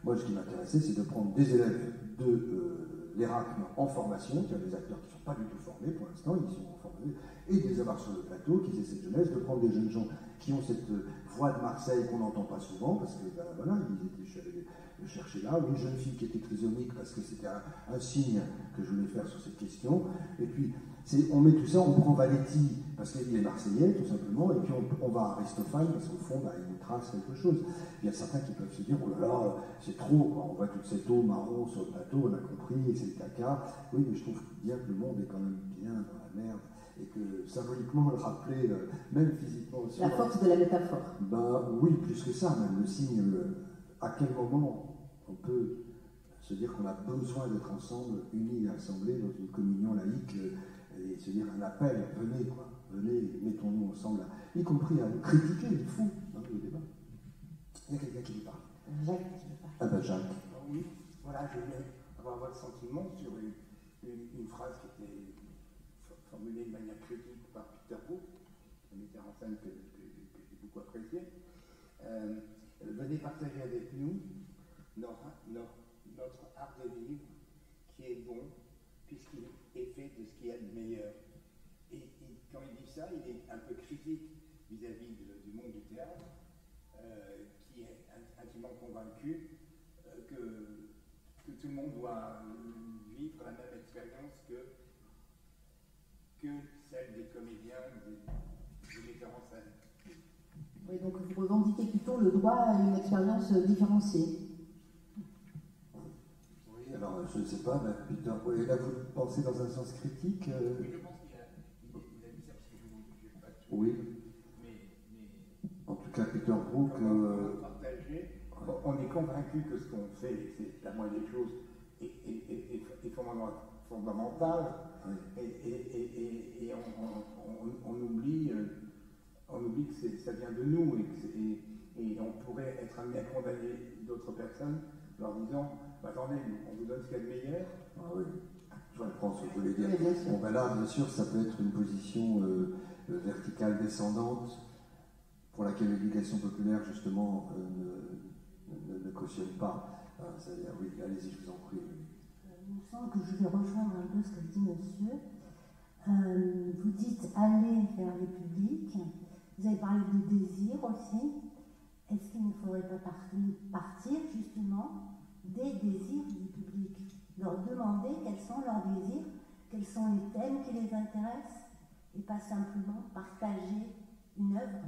Moi, ce qui m'intéressait, c'est de prendre des élèves de l'Erasme en formation, il y a des acteurs qui ne sont pas du tout formés pour l'instant, ils sont formés, et de les avoir sur le plateau, qui aient cette jeunesse, de prendre des jeunes gens qui ont cette voix de Marseille qu'on n'entend pas souvent, parce que voilà, je suis allé le chercher là, ou une jeune fille qui était trisomique parce que c'était un signe que je voulais faire sur cette question, et puis on met tout ça, on prend Valetti parce qu'il est marseillais tout simplement, et puis on va à Aristophane parce qu'au fond il nous trace quelque chose. Il y a certains qui peuvent se dire oh là là, c'est trop, quoi. On voit toute cette eau marron sur le plateau, on a compris, et c'est le caca. Oui, mais je trouve bien que le monde est quand même bien dans la merde, et que symboliquement le rappeler, même physiquement aussi. La force de la métaphore. Ben oui, plus que ça, même le signe, à quel moment on peut se dire qu'on a besoin d'être ensemble, unis et assemblés dans une communion laïque, et se dire un appel, venez quoi, venez, mettons-nous ensemble, y compris à nous critiquer les fous dans le débat. Il y a quelqu'un qui lui parle. Jacques, qui lui parle. Ah ben Jacques. Oui, voilà, je voulais avoir votre sentiment sur une phrase qui était formulée de manière critique par Peter Brook, un metteur en scène que j'ai beaucoup apprécié. Venez partager avec nous notre art de vivre qui est bon puisqu'il est fait de ce qu'il y a de meilleur. Et quand il dit ça, il est un peu critique vis-à-vis du monde du théâtre, qui est intimement convaincu que tout le monde doit vivre la même expérience que celle des comédiens, des metteurs en scène. Oui, donc vous revendiquez plutôt le droit à une expérience différenciée. Oui, alors je ne sais pas, Peter, et là vous pensez dans un sens critique Oui, je pense qu'il a dit ça parce que je n'ai pas tout. Oui. Mais... En tout cas, Peter Brook. On est convaincu que ce qu'on fait, c'est la moindre des choses, est fondamental, oui. Et on oublie que ça vient de nous, et on pourrait être amené à condamner d'autres personnes leur disant attendez, on vous donne ce qu'il y a de meilleur. Ah oui, je comprends ce que vous voulez dire. Oui, bien sûr. Bon, ben là, bien sûr, ça peut être une position verticale descendante pour laquelle l'éducation populaire, justement, ne cautionne pas. C'est-à-dire, oui, allez-y, je vous en prie. Il me semble que je vais rejoindre un peu ce que dit monsieur. Vous dites aller vers les publics. Vous avez parlé de désir aussi. Est-ce qu'il ne faudrait pas partir justement des désirs du public, leur demander quels sont leurs désirs, quels sont les thèmes qui les intéressent, et pas simplement partager une œuvre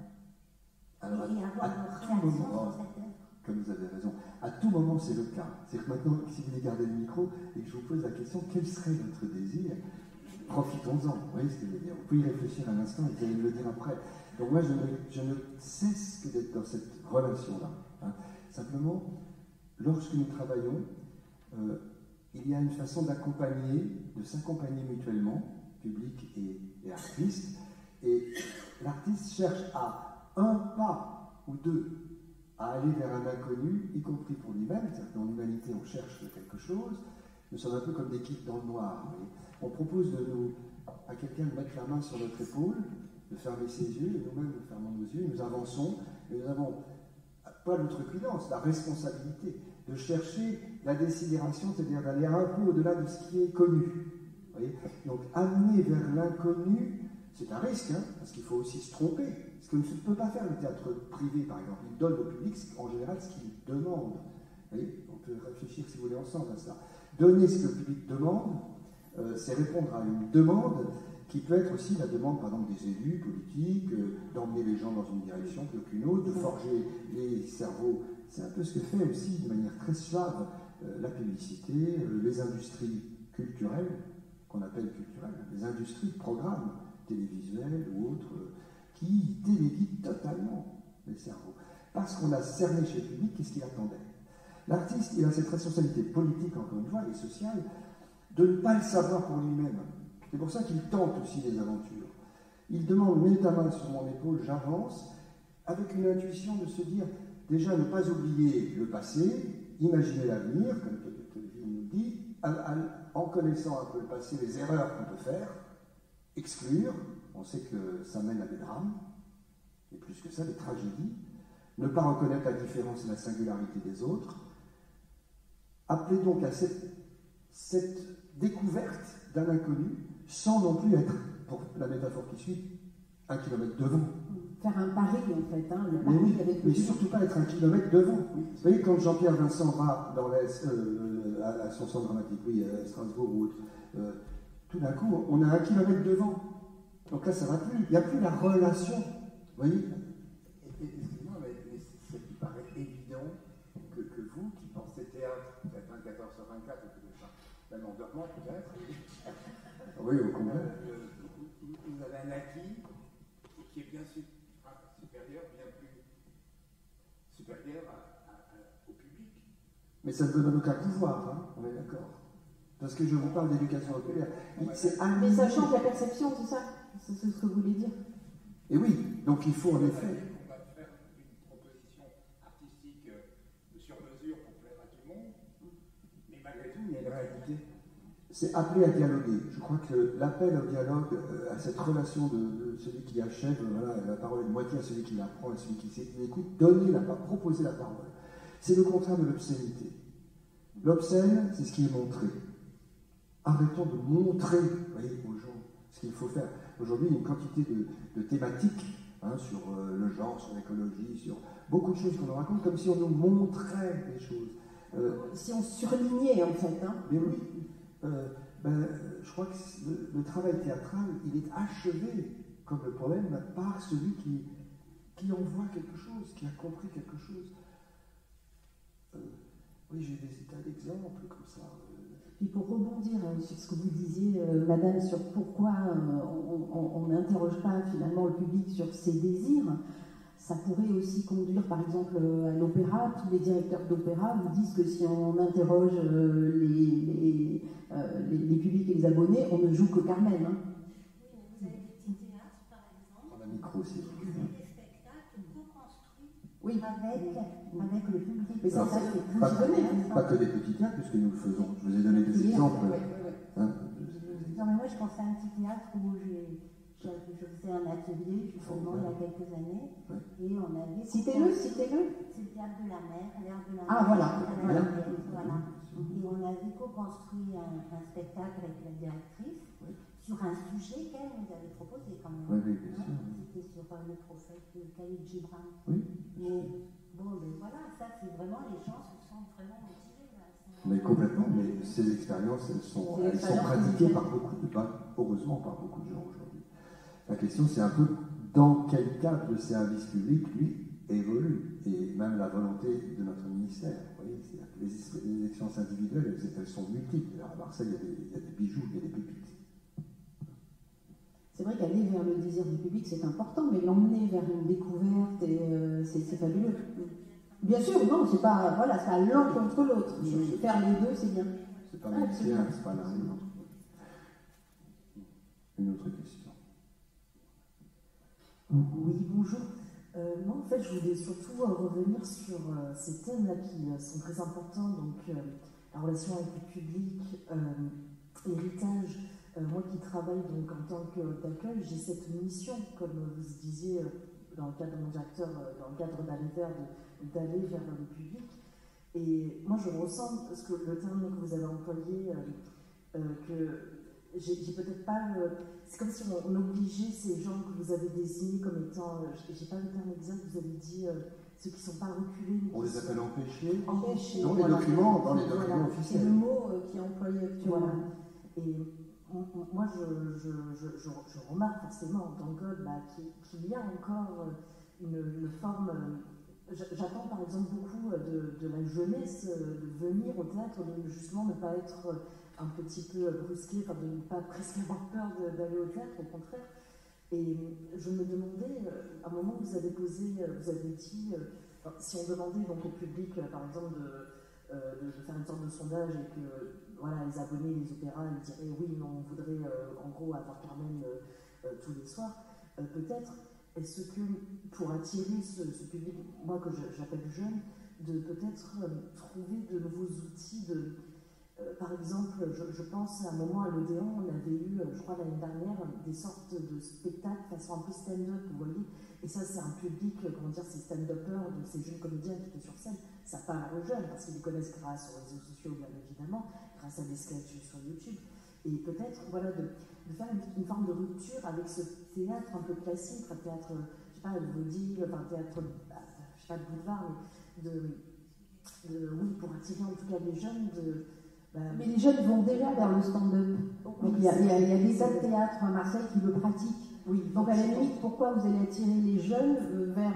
et avoir leur réaction sur cette œuvre. Comme vous avez raison, à tout moment c'est le cas. C'est que maintenant, si vous voulez garder le micro et que je vous pose la question, quel serait votre désir? Profitons-en, vous voyez ce que je veux dire. Vous pouvez y réfléchir un instant et vous allez me le dire après. Donc moi, je ne cesse que d'être dans cette relation-là. Hein. Simplement, lorsque nous travaillons, il y a une façon d'accompagner, de s'accompagner mutuellement, public et artiste, et l'artiste cherche à un pas ou deux à aller vers un inconnu, y compris pour lui-même. C'est-à-dire que dans l'humanité, on cherche quelque chose. Nous sommes un peu comme des kits dans le noir. On propose à quelqu'un de mettre la main sur notre épaule, de fermer ses yeux, et nous-mêmes nous fermons nos yeux, nous avançons, et nous n'avons pas l'outrecuidance, la responsabilité de chercher la désidération, c'est-à-dire d'aller un peu au-delà de ce qui est connu. Vous voyez. Donc amener vers l'inconnu, c'est un risque, hein, parce qu'il faut aussi se tromper. Ce que ne peut pas faire le théâtre privé, par exemple. Il donne au public, en général, ce qu'il demande. Vous voyez. On peut réfléchir, si vous voulez, ensemble à ça. Donner ce que le public demande, c'est répondre à une demande qui peut être aussi la demande, par exemple, des élus politiques, d'emmener les gens dans une direction plutôt qu'une autre, de forger les cerveaux. C'est un peu ce que fait aussi, de manière très suave, la publicité, les industries culturelles, qu'on appelle culturelles, les industries de programmes télévisuels ou autres, qui téléguident totalement les cerveaux. Parce qu'on a cerné chez le public qu'est-ce qu'il attendait. L'artiste, il a cette responsabilité politique, encore une fois, et sociale, de ne pas le savoir pour lui-même. C'est pour ça qu'il tente aussi des aventures. Il demande, mets ta main sur mon épaule, j'avance, avec une intuition de se dire, déjà ne pas oublier le passé, imaginer l'avenir, comme Tocqueville nous dit, en connaissant un peu le passé, les erreurs qu'on peut faire, exclure, on sait que ça mène à des drames, et plus que ça, des tragédies, ne pas reconnaître la différence et la singularité des autres, Appelez donc à cette découverte d'un inconnu, sans non plus être, pour la métaphore qui suit, 1 kilomètre devant. Faire un pari, en fait, hein, le Mais pari oui, avec mais le surtout pas être 1 kilomètre devant. Vous voyez, quand Jean-Pierre Vincent va dans à son centre dramatique, oui, à Strasbourg ou autre, tout d'un coup, on a 1 kilomètre devant. Donc là, ça va plus. Il n'y a plus la relation. Vous voyez? Excusez-moi, mais ça qui paraît évident que vous, qui pensez théâtre, peut-être 14 sur 24, ou quelque chose, même en dormant peut-être, Oui, au contraire. vous avez un acquis qui est bien supérieur, bien plus supérieur au public. Mais ça ne vous donne aucun pouvoir, hein, on est d'accord. Parce que je vous parle d'éducation populaire. Mais ça change la perception, c'est ça? C'est ce que vous voulez dire? Et oui, donc il faut en effet. On va faire une proposition artistique sur mesure pour plaire à tout le monde, mais malgré tout, il y a une réalité. C'est appeler à dialoguer. Je crois que l'appel au dialogue, à cette relation de celui qui achève, voilà, la parole est de moitié à celui qui l'apprend, à celui qui écoute, proposer la parole. C'est le contraire de l'obscénité. L'obscène, c'est ce qui est montré. Arrêtons de montrer, vous voyez, aux gens ce qu'il faut faire. Aujourd'hui, il y a une quantité de thématiques sur le genre, sur l'écologie, sur beaucoup de choses qu'on nous raconte, comme si on nous montrait des choses. Si on surlignait, en fait. Hein. Mais oui. Je crois que le travail théâtral, il est achevé comme le poème par celui qui en voit quelque chose, qui a compris quelque chose. Oui, j'ai des tas d'exemples comme ça. Et pour rebondir sur ce que vous disiez, Madame, sur pourquoi on n'interroge pas finalement le public sur ses désirs, ça pourrait aussi conduire, par exemple, à l'opéra. Tous les directeurs d'opéra vous disent que si on interroge les publics et les abonnés, on ne joue que Carmen. Hein. Oui, mais vous avez des petits théâtres, par exemple. On a un micro aussi. Vous avez des spectacles co-construits. Oui, avec le public. Mais ça, Alors, c'est pas, très pas que des petits théâtres, puisque nous le faisons. Je vous ai donné des exemples. Hein. Non, mais moi, je pensais à un petit théâtre où je faisais un atelier, justement, il y a quelques années, et on avait... Citez-le. C'est le théâtre de la mer, l'air de la mer. Ah, voilà. Voilà. Et on avait co-construit un spectacle avec la directrice sur un sujet qu'elle nous avait proposé, quand même. Oui, bien sûr. C'était sur le prophète Khalil Gibran. Oui. Mais bon, mais voilà, ça, c'est vraiment, les gens se sentent vraiment motivés, là. Mais complètement, mais ces expériences, elles sont pratiquées par heureusement par beaucoup de gens aujourd'hui. La question, c'est un peu dans quel cadre le service public, lui, évolue, et même la volonté de notre ministère. Vous voyez, les expériences individuelles, elles sont multiples. Alors, à Marseille, il y a des bijoux, il y a des pépites. C'est vrai qu'aller vers le désir du public, c'est important, mais l'emmener vers une découverte, c'est fabuleux. Bien sûr, non, c'est pas, voilà, c'est pas l'un contre l'autre. Faire les deux, c'est bien. C'est pas le tien, c'est pas l'un ou l'autre. Une autre question. Oui, bonjour. Moi, en fait, je voulais surtout revenir sur ces thèmes-là qui sont très importants, donc la relation avec le public, héritage. Moi qui travaille donc en tant que d'accueil, j'ai cette mission, comme vous disiez, dans le cadre de mon acteur, dans le cadre d'aller vers le public. Et moi, je ressens, parce que le terme que vous avez employé, que j'ai peut-être pas c'est comme si on obligeait ces gens que vous avez désignés comme étant, j'ai pas le terme exact, vous avez dit ceux qui ne sont pas reculés. On les appelle empêchés. Empêchés. Dans les voilà. documents, Voilà. officiels. C'est le mot qui est employé actuellement. Voilà. Et moi, je remarque forcément en tant que qu'il y a encore une forme. J'attends par exemple beaucoup de la jeunesse de venir au théâtre, de justement ne pas être un petit peu brusqué, enfin de ne pas presque avoir peur d'aller au théâtre, au contraire. Et je me demandais, à un moment vous avez dit, si on demandait donc au public, par exemple, de faire une sorte de sondage et que voilà, les abonnés, les opéras, ils diraient oui, mais on voudrait en gros avoir Carmen tous les soirs, peut-être. Est-ce que pour attirer ce public, moi que j'appelle jeune, de peut-être trouver de nouveaux outils par exemple, je pense à un moment à l'Odéon, on avait eu, je crois l'année dernière, des sortes de spectacles façon un peu stand-up, vous voyez. Et ça, c'est un public, comment dire, ces stand-uppers, de ces jeunes comédiens qui étaient sur scène. Ça parle aux jeunes, parce qu'ils les connaissent grâce aux réseaux sociaux, bien évidemment, grâce à des sketchs sur YouTube. Et peut-être, voilà, de faire une forme de rupture avec ce théâtre un peu classique, un théâtre, je sais pas, de vaudeville, un théâtre, je sais pas, de boulevard, mais oui, pour attirer en tout cas les jeunes mais les jeunes vont déjà vers le stand-up. Donc il y a des tas de théâtres à Marseille qui le pratiquent. Oui, donc à la limite, pourquoi vous allez attirer les jeunes vers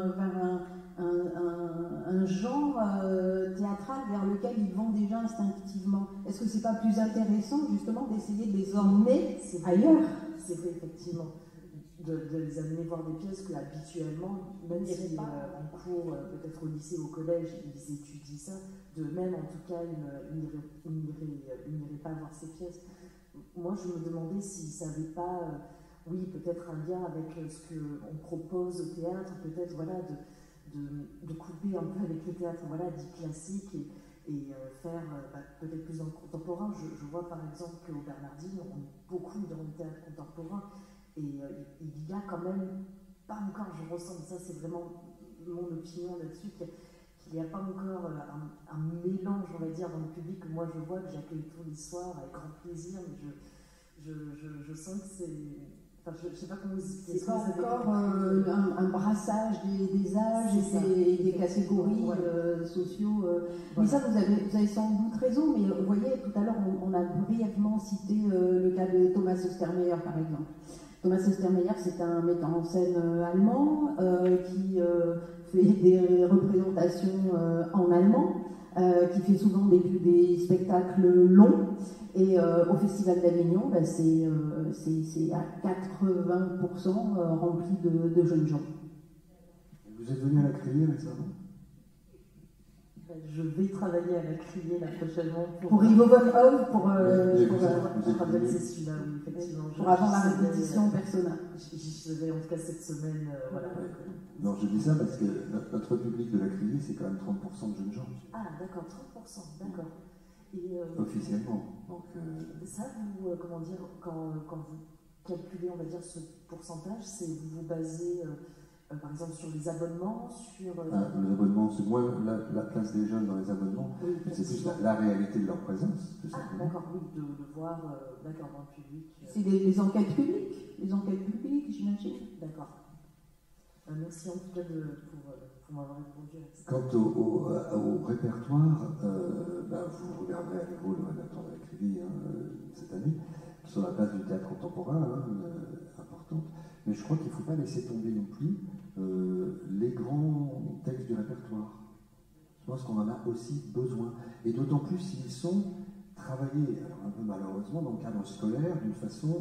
un genre théâtral vers lequel ils vont déjà instinctivement? Est-ce que c'est pas plus intéressant justement d'essayer de les emmener ailleurs? C'est vrai, effectivement. De les amener voir des pièces que habituellement, même si en cours, peut-être au lycée, au collège, ils étudient ça, de même en tout cas, ils n'iraient pas voir ces pièces. Moi, je me demandais s'ils n'avaient pas, oui, peut-être un lien avec ce qu'on propose au théâtre, peut-être voilà, de couper un peu avec le théâtre voilà, dit classique et faire peut-être plus dans le contemporain. Je vois par exemple qu'au Bernardine, on est beaucoup dans le théâtre contemporain. Et il y a quand même, pas encore, je ressens, ça c'est vraiment mon opinion là-dessus, qu'il n'y a pas encore un mélange, on va dire, dans le public que moi je vois, que j'accueille tous les soirs avec grand plaisir, mais je sens que c'est... Enfin, je ne sais pas comment vous expliquer. C'est pas encore un brassage des âges et des catégories sociaux. Mais ça, vous avez sans doute raison, mais vous voyez, tout à l'heure, on a brièvement cité le cas de Thomas Ostermeyer, par exemple. Thomas Ostermeyer, c'est un metteur en scène allemand qui fait des représentations en allemand, qui fait souvent des spectacles longs. Et au Festival d'Avignon, c'est à 80% rempli de jeunes gens. Vous êtes venu à la Criée récemment? Je vais travailler à la Criée là prochainement pour Ivo von Hoff, pour celui-là, oui, effectivement. Pour avant la répétition Persona. J'y vais en tout cas cette semaine. Voilà. Non, je dis ça parce que notre public de la Criée, c'est quand même 30% de jeunes gens. Ah, d'accord, 30%, d'accord. Officiellement. Donc, ça, vous, comment dire, quand vous calculez, on va dire, ce pourcentage, c'est vous vous basez, par exemple, sur les abonnements, sur... les abonnements, c'est moins la place des jeunes dans les abonnements, oui, mais c'est plus la réalité de leur présence. D'accord, oui, de voir, d'accord, dans le public. C'est les enquêtes publiques, j'imagine. D'accord. Merci en tout cas pour m'avoir répondu à ça. Quant au répertoire, vous regarderez à nouveau le répertoire de la Criée cette année, sur la place du théâtre contemporain, importante. Mais je crois qu'il ne faut pas laisser tomber non plus les grands textes du répertoire. Je pense qu'on en a aussi besoin. Et d'autant plus s'ils sont travaillés, alors un peu malheureusement, dans le cadre scolaire, d'une façon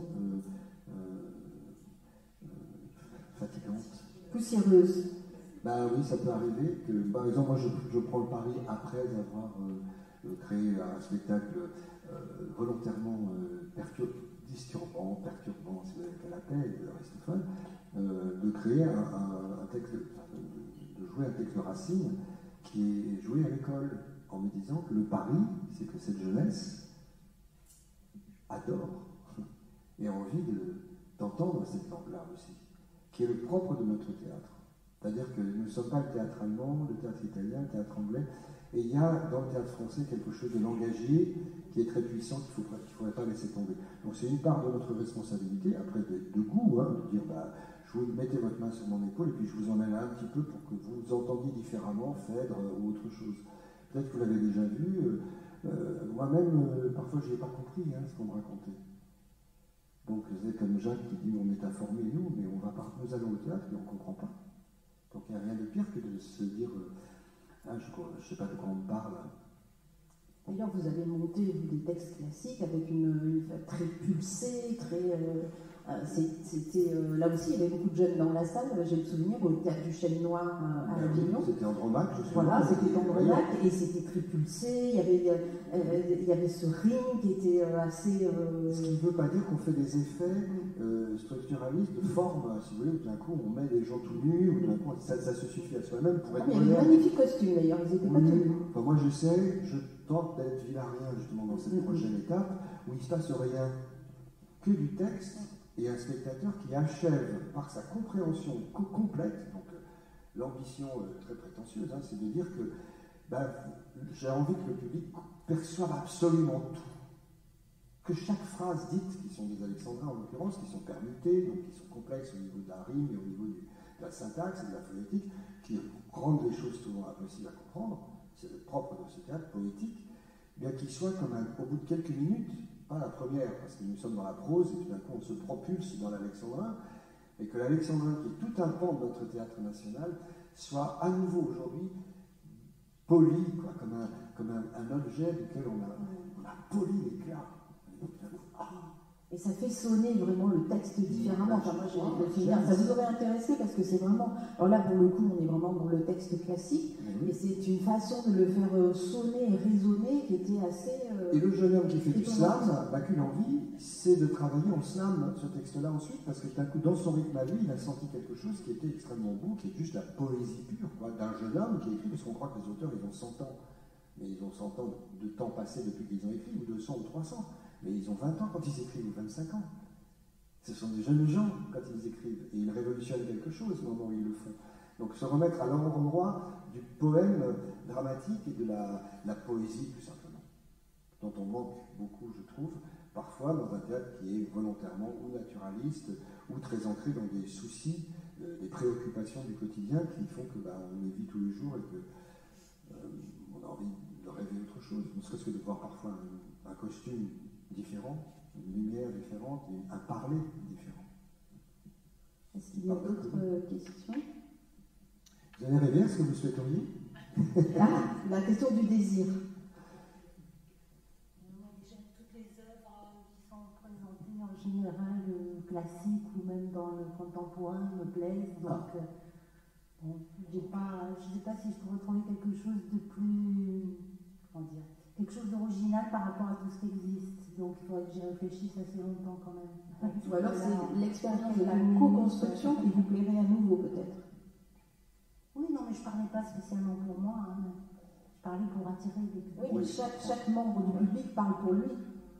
fatigante. Poussiéreuse. Oui, ça peut arriver que, par exemple, moi je prends le pari après avoir créé un spectacle volontairement perturbant, si vous avez qu'à l'appeler, d'Aristophane, de créer un texte, de jouer un texte de Racine qui est joué à l'école, en me disant que le pari, c'est que cette jeunesse adore et a envie d'entendre cette langue-là aussi, qui est le propre de notre théâtre. C'est-à-dire que nous ne sommes pas le théâtre allemand, le théâtre italien, le théâtre anglais, et il y a dans le théâtre français quelque chose de langagier qui est très puissant, qu'il ne faudrait pas laisser tomber. Donc c'est une part de notre responsabilité, après de goût, de dire, je vous mettez votre main sur mon épaule et puis je vous emmène un petit peu pour que vous entendiez différemment Phèdre ou autre chose. Peut-être que vous l'avez déjà vu, moi-même, parfois je n'ai pas compris ce qu'on me racontait. Donc c'est comme Jacques qui dit, on est informés nous, mais nous allons au théâtre et on ne comprend pas. Donc il n'y a rien de pire que de se dire, je ne sais pas de quoi on me parle. D'ailleurs, vous avez monté des textes classiques avec une très pulsée, très C'était là aussi, il y avait beaucoup de jeunes dans la salle. J'ai le souvenir au théâtre du Chêne Noir à Avignon. C'était Andromaque, je suis. Voilà, c'était Andromaque et c'était très pulsé. Il y avait ce ring qui était assez. Ce qui ne veut pas dire qu'on fait des effets structuralistes de forme, si vous voulez, où d'un coup on met des gens tout nus, ou d'un coup ça se suffit à soi-même pour être. Il y avait de magnifiques costumes d'ailleurs, ils étaient pas tout nus. Enfin, moi je tente d'être Villarien justement dans cette prochaine étape où il ne se passe rien que du texte et un spectateur qui achève par sa compréhension complète, donc l'ambition très prétentieuse, hein, c'est de dire que j'ai envie que le public perçoive absolument tout. Que chaque phrase dite, qui sont des alexandrins en l'occurrence, qui sont permutées, donc qui sont complexes au niveau de la rime et au niveau de la syntaxe et de la phonétique, qui rendent les choses souvent impossibles à comprendre, c'est le propre de ce théâtre poétique, bien qu'il soit comme au bout de quelques minutes, pas la première, parce que nous sommes dans la prose et tout d'un coup on se propulse dans l'alexandrin, mais que l'alexandrin, qui est tout un pan de notre théâtre national, soit à nouveau aujourd'hui poli, quoi, comme un objet duquel on a poli l'éclat. Et ça fait sonner vraiment le texte différemment. Enfin, moi, ça vous aurait intéressé parce que c'est vraiment. Alors là, pour le coup, on est vraiment dans le texte classique, et c'est une façon de le faire sonner et résonner qui était assez. Et le jeune homme qui fait du slam, qu'une envie, c'est de travailler en slam ce texte-là ensuite, parce que d'un coup, dans son rythme à lui, il a senti quelque chose qui était extrêmement beau, qui est juste la poésie pure, d'un jeune homme qui écrit, parce qu'on croit que les auteurs, ils ont 100 ans. Mais ils ont 100 ans de temps passé depuis qu'ils ont écrit, ou 200 ou 300. Mais ils ont 20 ans quand ils écrivent, ou 25 ans. Ce sont des jeunes gens quand ils écrivent. Et ils révolutionnent quelque chose au moment où ils le font. Donc se remettre à l'endroit du poème dramatique et de la poésie, tout simplement. Dont on manque beaucoup, je trouve, parfois dans un théâtre qui est volontairement ou naturaliste, ou très ancré dans des soucis, des préoccupations du quotidien qui font que on les vit tous les jours et que on a envie de rêver autre chose. Ne serait-ce que de voir parfois un costume différent, une lumière différente, et un parler différent. Est-ce qu'il y a d'autres questions? Vous avez rêvé à ce que vous souhaiteriez? La question du désir. Moi, j'aime toutes les œuvres qui sont présentées en général classiques ou même dans le contemporain me plaisent. Donc, je ne sais pas si je pourrais trouver quelque chose de plus, quelque chose d'original par rapport à tout ce qui existe. Donc il faudrait que j'y réfléchisse assez longtemps quand même. Ou alors c'est l'expérience de la co-construction qui vous plairait à nouveau peut-être. Oui, non, mais je ne parlais pas spécialement pour moi. Hein. Je parlais pour attirer des publics. Oui, mais chaque membre du public parle pour lui.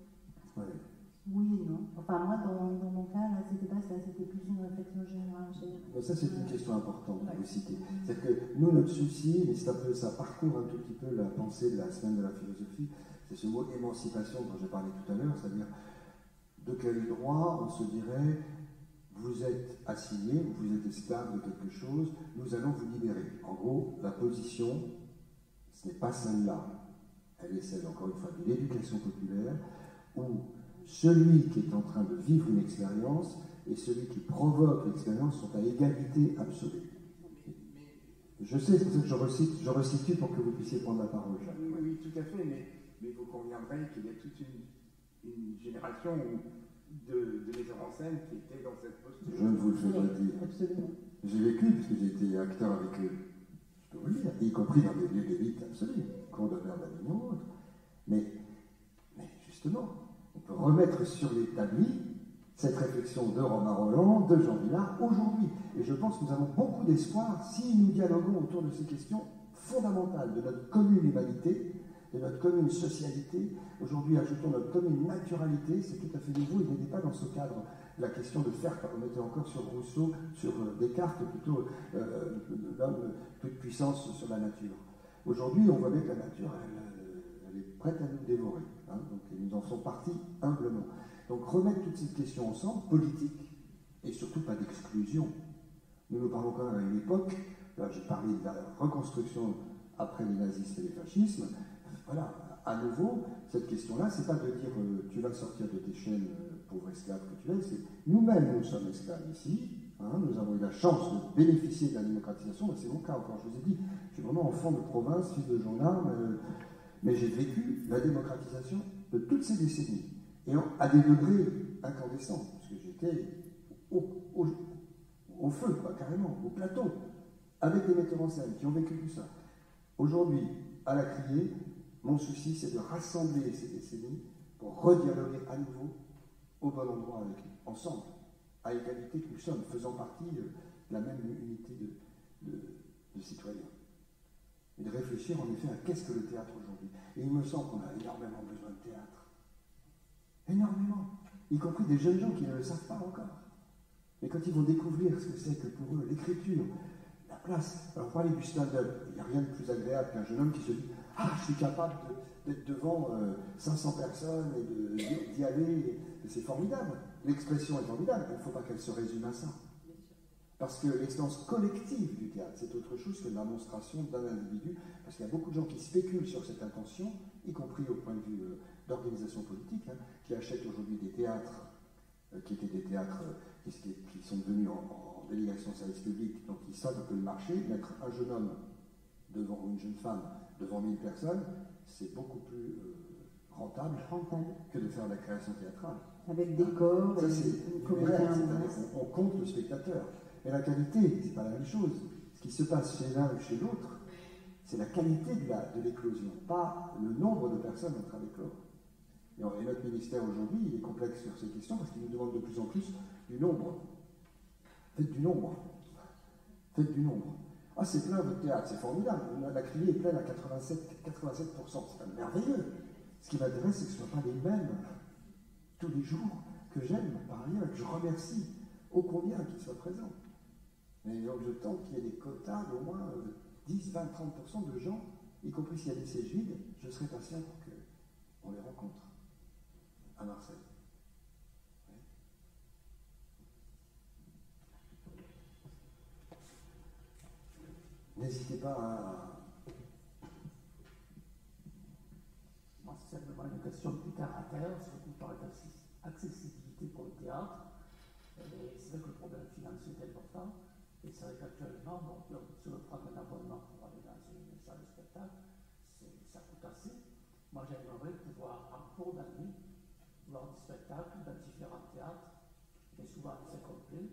Oui, non. Enfin, moi, dans mon cas, là, c'était pas ça, c'était plus une réflexion générale. Ça, c'est une question importante que vous citez. C'est-à-dire que nous, notre souci, mais ça parcourt un tout petit peu la pensée de la semaine de la philosophie, c'est ce mot émancipation dont j'ai parlé tout à l'heure, c'est-à-dire de quel droit on se dirait vous êtes assigné, vous êtes esclave de quelque chose, nous allons vous libérer. En gros, la position, ce n'est pas celle-là. Elle est celle, encore une fois, de l'éducation populaire, où celui qui est en train de vivre une expérience et celui qui provoque l'expérience sont à égalité absolue. Je sais, c'est pour ça que je resitue pour que vous puissiez prendre la parole. Oui, tout à fait, mais vous conviendrez qu'il y a toute une génération de metteurs en scène qui étaient dans cette posture. Je ne vous le fais pas dire. Absolument. J'ai vécu, puisque j'ai été acteur avec eux, je peux vous le dire, y compris dans des lieux d'élite absolue, Cour d'honneur d'Avignon ou autre. Mais justement, on peut remettre sur l'établi cette réflexion de Romain Rolland, de Jean Vilar, aujourd'hui. Et je pense que nous avons beaucoup d'espoir si nous dialoguons autour de ces questions fondamentales de notre commune humanité, de notre commune socialité. Aujourd'hui, ajoutons notre commune naturalité, c'est tout à fait nouveau, il n'était pas dans ce cadre la question de faire, on était encore sur Rousseau, sur Descartes, plutôt l'homme, toute puissance sur la nature. Aujourd'hui, on voit bien que la nature, elle est prête à nous dévorer. Hein, donc nous en sommes partis humblement. Donc remettre toutes ces questions ensemble, politiques, et surtout pas d'exclusion. Nous parlons quand même à une époque, là j'ai parlé de la reconstruction après les nazismes et les fascismes, voilà, à nouveau, cette question-là, c'est pas de dire tu vas sortir de tes chaînes, pauvre esclave que tu es, c'est nous-mêmes nous sommes esclaves ici, hein, nous avons eu la chance de bénéficier de la démocratisation, c'est mon cas encore, je vous ai dit, je suis vraiment enfant de province, fils de gendarme, mais j'ai vécu la démocratisation de toutes ces décennies, et à des degrés incandescents, parce que j'ai été j'étais au feu, quoi, carrément, au plateau, avec des metteurs en scène qui ont vécu tout ça. Aujourd'hui, à la Criée, mon souci, c'est de rassembler ces décennies pour redialoguer à nouveau au bon endroit avec eux, ensemble, à égalité que nous sommes, faisant partie de la même unité de citoyens. Et de réfléchir en effet à qu'est-ce que le théâtre aujourd'hui. Et il me semble qu'on a énormément besoin de théâtre. Énormément. Y compris des jeunes gens qui ne le savent pas encore. Mais quand ils vont découvrir ce que c'est que pour eux l'écriture, la place. Alors, parler du stand-up, il n'y a rien de plus agréable qu'un jeune homme qui se dit « Ah, je suis capable d'être devant 500 personnes et d'y aller. » C'est formidable. L'expression est formidable. Il ne faut pas qu'elle se résume à ça. Parce que l'expérience collective du théâtre, c'est autre chose que la démonstration d'un individu. Parce qu'il y a beaucoup de gens qui spéculent sur cette intention, y compris au point de vue d'organisation politique, hein, qui achètent aujourd'hui des théâtres qui étaient des théâtres qui sont devenus en délégation de service public, donc ils savent que le marché, mettre un jeune homme devant une jeune femme, devant 1000 personnes, c'est beaucoup plus rentable que de faire de la création théâtrale. Avec décor, ça c'est on compte le spectateur. Mais la qualité, c'est pas la même chose. Ce qui se passe chez l'un ou chez l'autre, c'est la qualité de l'éclosion, pas le nombre de personnes en train d'éclore. Et notre ministère aujourd'hui, il est complexe sur ces questions parce qu'il nous demande de plus en plus du nombre. Faites du nombre. Faites du nombre. Ah, c'est plein votre théâtre, c'est formidable. La Criée est pleine à 87%. C'est pas merveilleux. Ce qui m'intéresse, c'est que ce ne soient pas les mêmes tous les jours que j'aime, par ailleurs, et que je remercie ô combien qu'ils soient présents. Mais donc je tente qu'il y ait des quotas d'au moins 10, 20, 30% de gens, y compris s'il y a des sièges vides, je serai patient pour qu'on les rencontre à Marseille. Oui. N'hésitez pas à... Moi, c'est simplement une question plus terre à terre, surtout par l'accessibilité pour le théâtre. C'est vrai que le problème financier est important. Et c'est vrai qu'actuellement, si on prend un abonnement pour aller dans une salle de spectacle, ça coûte assez. Moi, j'aimerais pouvoir, en cours d'année, voir des spectacles dans différents théâtres, mais souvent c'est complet.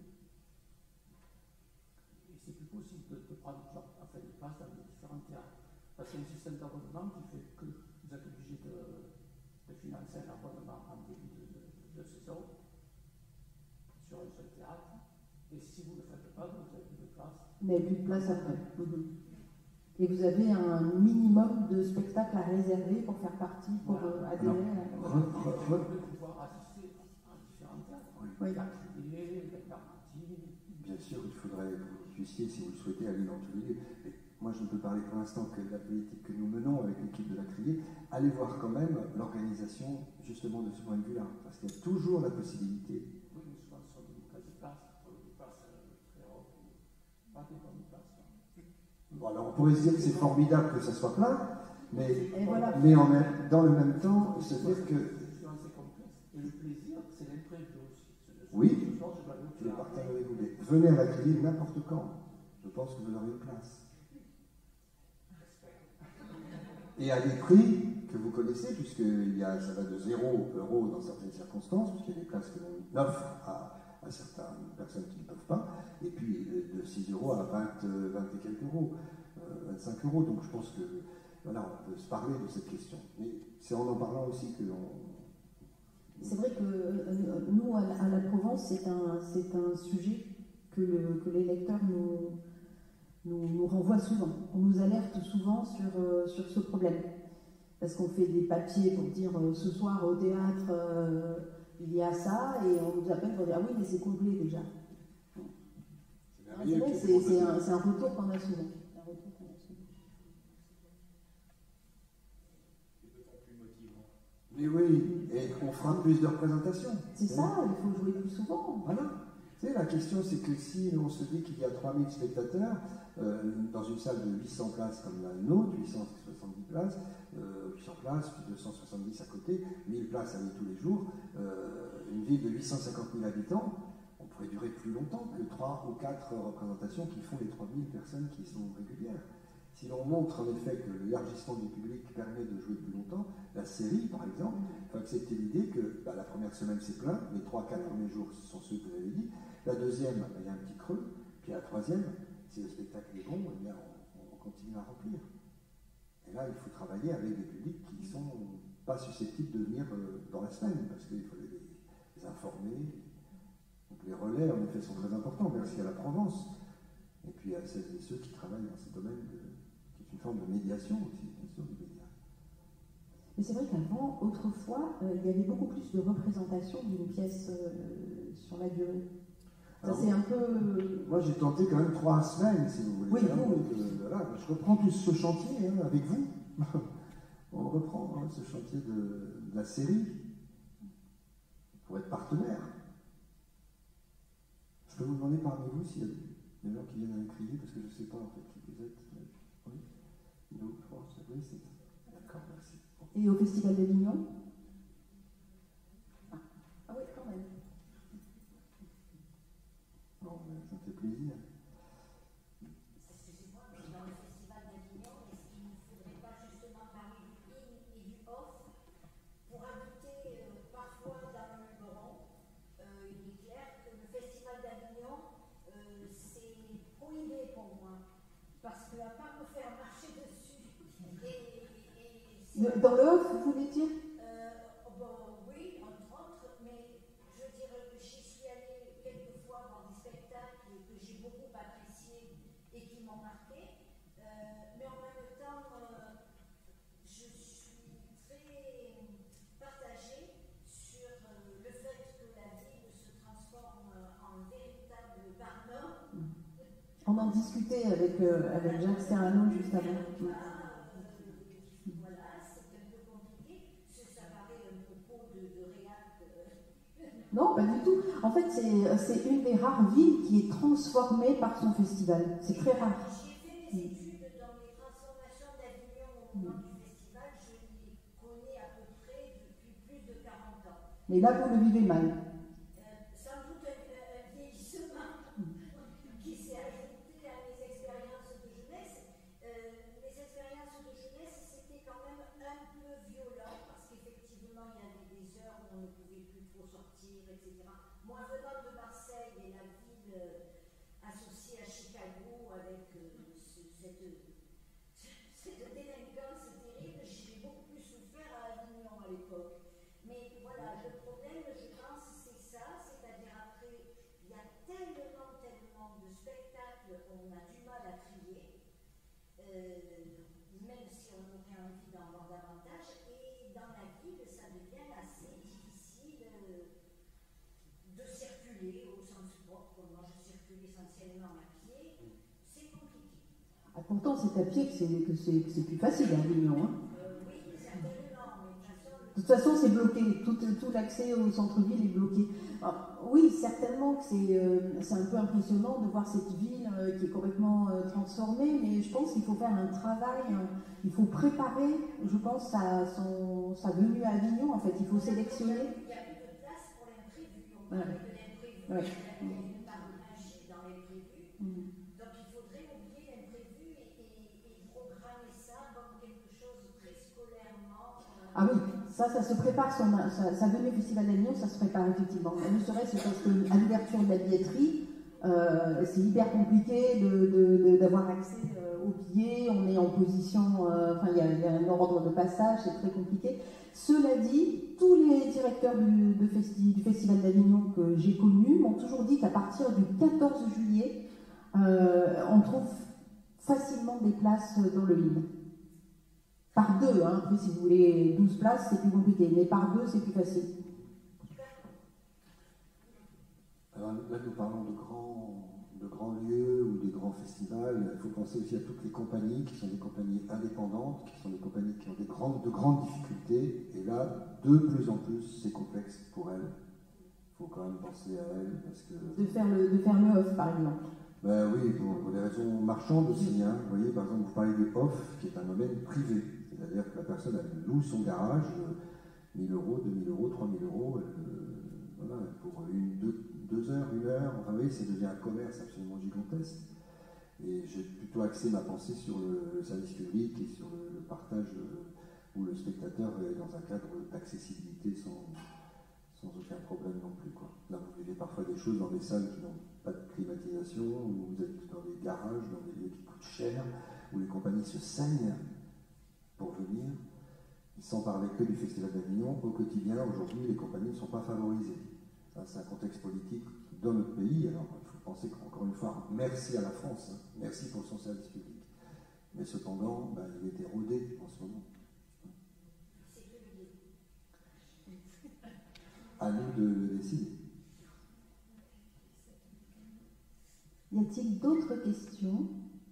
Et c'est plus possible de prendre des places dans les différents théâtres. Parce qu'il y a un système d'abonnement qui fait que vous êtes obligé de financer un abonnement en début de saison sur un seul théâtre. Et si vous ne le faites pas, vous n'avez plus de place. Vous n'avez plus de place après. Et vous avez un minimum de spectacles à réserver pour faire partie, pour adhérer à la... Vous pouvez pouvoir assister à différents théâtres. Oui. La Criée, la Clermont-Tonnerre. Bien sûr, il faudrait que vous puissiez, si vous le souhaitez, aller dans tous les lieux. Mais moi, je ne peux parler pour l'instant que de la politique que nous menons avec l'équipe de la Criée. Allez voir quand même l'organisation, justement, de ce point de vue-là. Parce qu'il y a toujours la possibilité. Oui, mais souvent, ce sont des places très hautes, pas des bonnes places. Bon, alors, on pourrait se dire que c'est formidable que ça soit plein, mais, voilà. mais dans le même temps, se dire que... C'est complexe. Et le plaisir, c'est l'imprévu aussi. Oui, je le partage avec vous. Mais venez à la Criée n'importe quand. Je pense que vous aurez une place. Et à des prix que vous connaissez, puisque ça va de 0 € dans certaines circonstances, puisqu'il y a des places que l'on offre à certaines personnes qui ne peuvent pas, et puis de 6 € à 20 et quelques euros, 25 €. Donc je pense que voilà, on peut se parler de cette question. Mais c'est en parlant aussi que l'on... C'est vrai que nous, à la Provence, c'est un sujet que les lecteurs nous renvoient souvent. On nous alerte souvent sur ce problème. Parce qu'on fait des papiers pour dire ce soir au théâtre, il y a ça, et on nous appelle pour dire ah oui, mais c'est complet déjà. C'est un retour qu'on a souvent. Mais oui, et on fera plus de représentations. C'est ça, il faut jouer plus souvent. Voilà. Tu sais, la question, c'est que si on se dit qu'il y a 3000 spectateurs, dans une salle de 800 places comme la nôtre, 870 places, 800 places, puis 270 à côté, 1000 places à aller tous les jours, une ville de 850 000 habitants, on pourrait durer plus longtemps que 3 ou 4 représentations qui font les 3000 personnes qui sont régulières. Si l'on montre en effet que l'élargissement du public permet de jouer plus longtemps, la série par exemple, il faut accepter l'idée que la première semaine c'est plein, les 3-4 premiers jours ce sont ceux que vous avez dit, la deuxième il y a un petit creux, puis la troisième, si le spectacle est bon, eh bien, on continue à remplir. Et là il faut travailler avec des publics qui ne sont pas susceptibles de venir dans la semaine, parce qu'il faut les informer. Donc les relais en effet sont très importants, merci à la Provence, et puis à celles et ceux qui travaillent dans ce domaine qui est une forme de médiation aussi, bien sûr, du média. Mais c'est vrai qu'avant, autrefois, il y avait beaucoup plus de représentation d'une pièce sur la durée. Ça, c'est un peu... Moi, j'ai tenté quand même 3 semaines, si vous voulez. Oui, voilà, je reprends tout ce chantier avec vous. On reprend ce chantier de la série pour être partenaire. Je peux vous demander parmi vous s'il y a des gens qui viennent à me crier, parce que je ne sais pas en fait qui vous êtes. Oui, Ilo, France, oui, c'est ça. D'accord, merci. Et au Festival d'Avignon? Ah oui, quand même. Bon, ça me fait plaisir. Excusez-moi, mais dans le Festival d'Avignon, est-ce qu'il ne faudrait pas justement parler du in et du off pour habiter parfois dans le Luberon? Il est clair que le Festival d'Avignon, c'est prohibé pour moi. Parce qu'à part me faire marcher dessus, dans le off, vous voulez dire? Bon, oui, entre autres, mais je veux dire, j'y suis allée quelques fois voir des spectacles que j'ai beaucoup appréciés et qui m'ont marqué, mais en même temps, je suis très partagée sur le fait que la ville se transforme en véritable barnum. On en discutait avec Jacques Serrano juste avant. Non, pas du tout. En fait, c'est une des rares villes qui est transformée par son festival. C'est très rare. J'ai fait des études dans les transformations d'Avignon au moment du festival. Je les connais à peu près depuis plus de 40 ans. Mais là, vous le vivez mal. Sans doute un vieillissement qui s'est ajouté à mes expériences de jeunesse. Les expériences de jeunesse, c'était quand même un peu violent parce qu'effectivement, il y avait des heures où on ne pouvait plus trop sortir, etc. Moi, venant de Marseille et la ville associée à Chicago avec cette délinquance terrible, j'ai beaucoup plus souffert à Avignon à l'époque. Mais voilà, le problème, je pense, c'est ça, c'est-à-dire après, il y a tellement de spectacles qu'on a du mal à trier, même si on aurait envie d'en voir davantage, et dans la ville, ça devient assez difficile de circuler au sens propre. Moi, je circule essentiellement à pied, c'est compliqué. Ah, pourtant, c'est à pied que c'est plus facile à Avignon. Hein. Oui, certainement, mais de toute façon, c'est bloqué. Tout l'accès au centre-ville est bloqué. Alors, oui, certainement que c'est un peu impressionnant de voir cette ville qui est complètement transformée, mais je pense qu'il faut faire un travail, il faut préparer, je pense, sa venue à Avignon. En fait, il faut sélectionner. Il y a plus de place pour l'imprévu. On parle de l'imprévu. Il y a une part de magie dans l'imprévu. Donc il faudrait oublier l'imprévu et programmer ça comme quelque chose très scolairement. Ah oui, ça se prépare, sa venue au Festival d'Avignon, ça se prépare effectivement. Ne serait-ce parce qu'à l'ouverture de la billetterie, c'est hyper compliqué d'avoir accès aux billets, on est en position, il y a un ordre de passage, c'est très compliqué. Cela dit, tous les directeurs du Festival d'Avignon que j'ai connus m'ont toujours dit qu'à partir du 14 juillet, on trouve facilement des places dans le vide. Par deux, hein. Après si vous voulez 12 places, c'est plus compliqué, mais par deux, c'est plus facile. Alors là, nous parlons de grands lieux ou de grands festivals. Il faut penser aussi à toutes les compagnies qui sont des compagnies indépendantes, qui sont des compagnies qui ont de grandes difficultés. Et là, de plus en plus, c'est complexe pour elles. Il faut quand même penser à elles parce que... De faire le off, par exemple. Ben oui, pour des raisons marchandes aussi. Hein. Vous voyez, par exemple, vous parlez du off, qui est un domaine privé. C'est-à-dire que la personne elle loue son garage, 1 000 euros, 2 000 euros, 3 000 euros, pour 2 heures, 1 heure. Enfin, vous voyez, ça devient un commerce absolument gigantesque. Et j'ai plutôt axé ma pensée sur le service public et sur le partage où le spectateur est dans un cadre d'accessibilité sans aucun problème non plus, quoi. Là, vous vivez parfois des choses dans des salles qui n'ont pas de climatisation, où vous êtes dans des garages, dans des lieux qui coûtent cher, où les compagnies se saignent pour venir. Sans parler que du Festival d'Avignon, au quotidien, aujourd'hui, les compagnies ne sont pas favorisées. Ça, c'est un contexte politique dans notre pays. Alors, il faut penser qu'encore une fois, merci à la France, hein, merci pour son service public. Mais cependant, il est érodé en ce moment. À nous de le décider. Y a-t-il d'autres questions?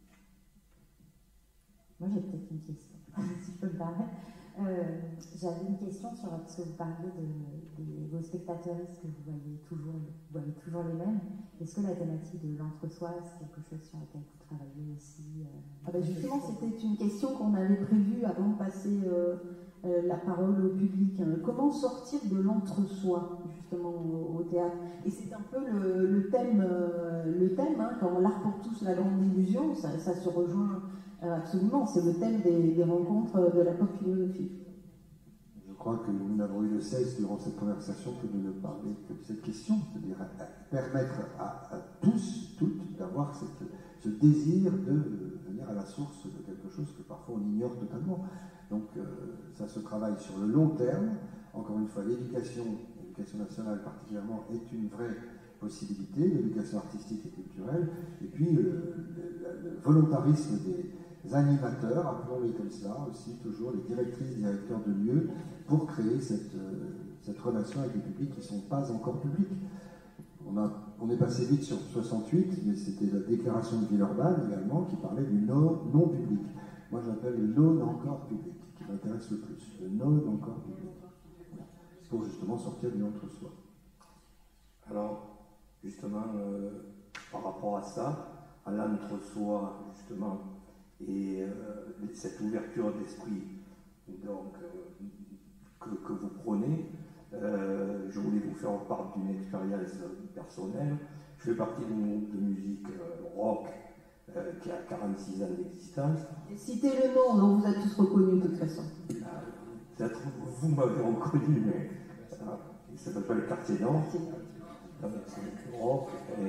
Moi, j'ai peut-être une question, si je peux me permettre. J'avais une question sur, parce que vous parliez de vos spectateurs que vous voyez toujours les mêmes. Est-ce que la thématique de l'entre-soi, c'est quelque chose sur laquelle vous travaillez aussi Justement, c'était une question qu'on avait prévue avant de passer la parole au public. Comment sortir de l'entre-soi, justement, au théâtre? Et c'est un peu le thème hein, quand l'art pour tous, la grande illusion, ça se rejoint absolument. C'est le thème des rencontres de la pop philosophie. Je crois que nous n'avons eu de cesse durant cette conversation que de ne parler que de cette question, c'est-à-dire permettre à tous, toutes, d'avoir ce désir de venir à la source de quelque chose que parfois on ignore totalement. Donc ça se travaille sur le long terme. Encore une fois, l'éducation nationale particulièrement, est une vraie possibilité, l'éducation artistique et culturelle, et puis le volontarisme des animateurs, appelons-les comme ça, aussi toujours les directrices, directeurs de lieux, pour créer cette relation avec des publics qui ne sont pas encore publics. On est passé vite sur 68, mais c'était la déclaration de Villeurbanne également qui parlait du non-public. Moi j'appelle le non encore public, qui m'intéresse le plus, le non encore public, pour justement sortir du entre-soi. Alors, justement, par rapport à ça, à l'entre-soi, justement, et cette ouverture d'esprit donc, que vous prenez, je voulais vous faire part d'une expérience personnelle. Je fais partie d'un groupe de musique rock qui a 46 ans d'existence. Citez le nom, dont vous êtes tous reconnus de toute façon. Peut-être vous m'avez reconnu, mais il s'appelle pas le Quartier Nord. C'est rock.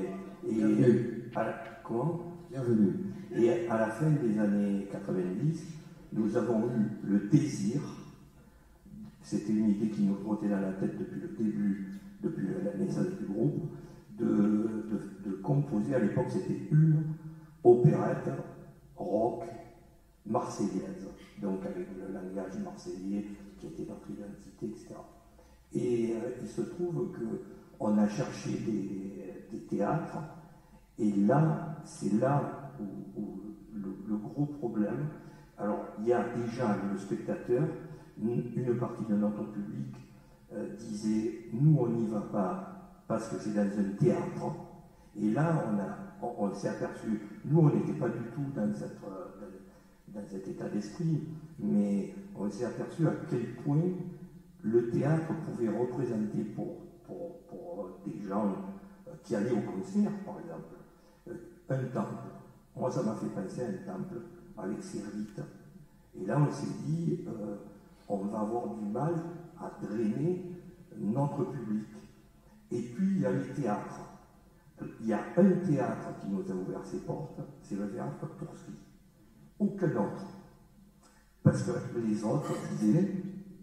Comment? Bienvenue. Et à la fin des années 90, nous avons eu le désir, c'était une idée qui nous trottait dans la tête depuis le début, depuis la naissance du groupe, de composer, à l'époque c'était une opérette rock marseillaise, donc avec le langage marseillais qui était notre identité, etc. Et il se trouve qu'on a cherché des théâtres, et là, c'est là où le gros problème. Alors, il y a déjà le spectateur, une partie de notre public disait « nous, on n'y va pas parce que c'est dans un théâtre ». Et là, on s'est aperçu, nous, on n'était pas du tout dans cet état d'esprit, mais on s'est aperçu à quel point le théâtre pouvait représenter pour des gens qui allaient au concert, par exemple, un temple. Moi, ça m'a fait penser à un temple avec ses rites. Et là, on s'est dit, on va avoir du mal à drainer notre public. Et puis, il y a les théâtres. Il y a un théâtre qui nous a ouvert ses portes, c'est le théâtre Tourski. Aucun autre. Parce que les autres disaient,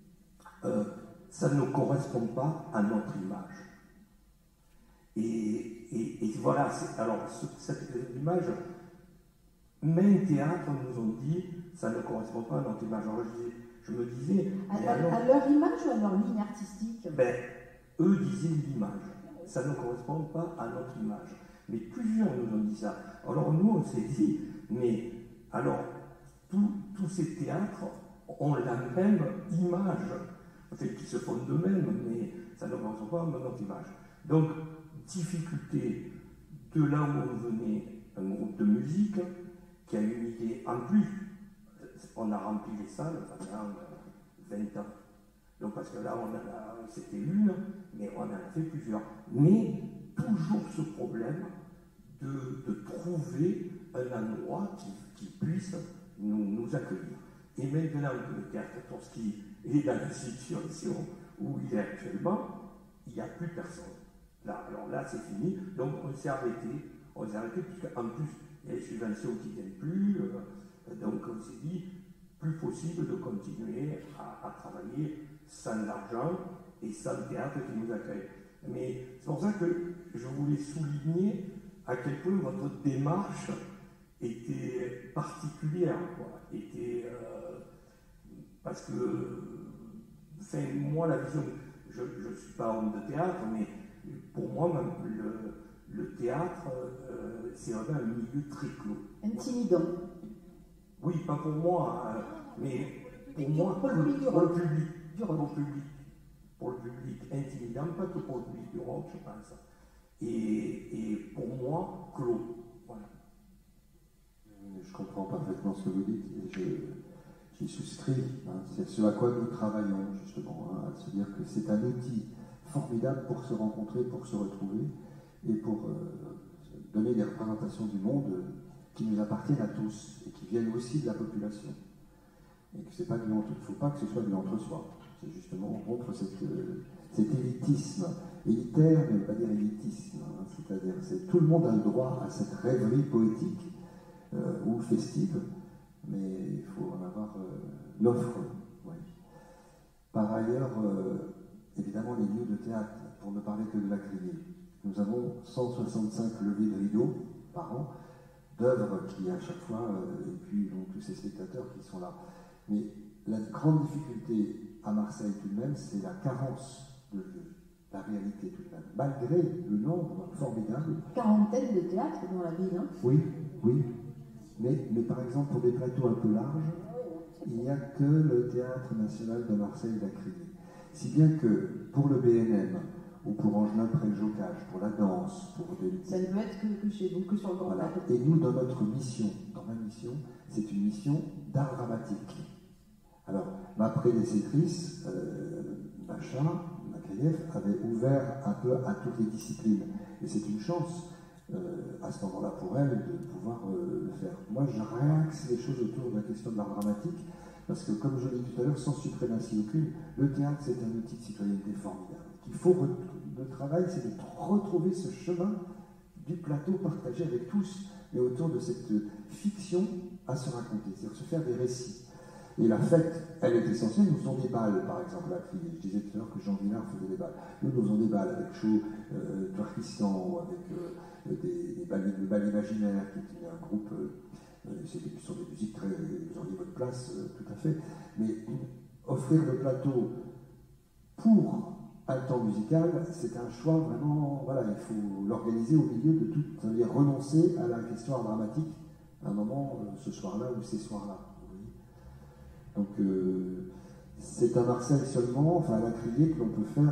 ça ne correspond pas à notre image. Et voilà, alors cette image, même théâtre nous ont dit, ça ne correspond pas à notre image. Alors je me disais... À leur image ou à leur ligne artistique? Eux disaient l'image. Ça ne correspond pas à notre image. Mais plusieurs nous ont dit ça. Alors nous, on s'est dit, mais alors, tous ces théâtres ont la même image. Peut-être qu'ils se font d'eux-mêmes, mais ça ne correspond pas à notre image. Donc, difficulté de là où on venait, un groupe de musique qui a une idée. En plus, on a rempli les salles pendant 20 ans. Donc, parce que là, c'était une, mais on en a fait plusieurs. Mais toujours ce problème de trouver un endroit qui puisse nous accueillir. Et maintenant que le théâtre Torski est dans la situation où il est actuellement, il n'y a plus personne. Là, alors là, c'est fini. Donc on s'est arrêté. On s'est arrêté puisqu'en plus, il y a les subventions qui ne viennent plus. Donc on s'est dit, plus possible de continuer à travailler sans l'argent et sans le théâtre qui nous accueille. Mais c'est pour ça que je voulais souligner à quel point votre démarche était particulière, quoi. Parce que, moi, la vision, je ne suis pas homme de théâtre, mais pour moi, même, le théâtre, c'est vraiment un milieu très clos. Intimidant. Oui, pas pour moi, mais pour moi, pour le public intimidant, pas que pour le public du rock, je pense. Et pour moi, clos. Voilà. Je comprends parfaitement ce que vous dites et j'y souscris. Hein. C'est ce à quoi nous travaillons, justement, hein, à se dire que c'est un outil formidable pour se rencontrer, pour se retrouver et pour donner des représentations du monde qui nous appartiennent à tous et qui viennent aussi de la population. Et que c'est pas il ne faut pas que ce soit de l'entre-soi. C'est justement contre cet élitisme. Élitaire ne veut pas dire élitisme. Hein, c'est-à-dire que tout le monde a le droit à cette rêverie poétique ou festive, mais il faut en avoir l'offre. Ouais. Par ailleurs, évidemment, les lieux de théâtre, pour ne parler que de la Criée, nous avons 165 levées de rideaux par an, d'œuvres qui à chaque fois, et puis donc, tous ces spectateurs qui sont là. Mais la grande difficulté à Marseille tout de même, c'est la carence de lieux, la réalité tout de même. Malgré le nombre formidable. Quarantaine de théâtres dans la ville, hein. Oui, oui. Mais par exemple, pour des plateaux un peu larges, il n'y a que le Théâtre National de Marseille la Criée. Si bien que pour le BNM, ou pour Angelin Pré-Jocage, pour la danse, pour des... Ça ne peut être que chez vous, que sur le grand plateau. Et nous, dans notre mission, dans ma mission, c'est une mission d'art dramatique. Alors, ma prédécessrice, Macha Makayev, avait ouvert un peu à toutes les disciplines. Et c'est une chance, à ce moment-là, pour elle, de pouvoir le faire. Moi, je réaxe les choses autour de la question de l'art dramatique, parce que, comme je l'ai dit tout à l'heure, sans suprématie aucune, le théâtre, c'est un outil de citoyenneté formidable. Le travail, c'est de retrouver ce chemin du plateau partagé avec tous, et autour de cette fiction à se raconter, c'est-à-dire se faire des récits. Et la fête, elle est essentielle. Nous faisons des balles, par exemple, à Criée. Je disais tout à l'heure que Jean Villard faisait des balles. Nous faisons des balles avec Chou, Twerkistan, avec le bal imaginaire, qui est un groupe, ce sont des musiques très... Vous auriez votre place, tout à fait. Mais offrir le plateau pour un temps musical, c'est un choix vraiment... Voilà, il faut l'organiser au milieu de tout... C'est-à-dire renoncer à la question art dramatique à un moment, ce soir-là ou ces soirs-là. Donc, c'est à Marseille seulement, enfin à la Criée, que l'on peut faire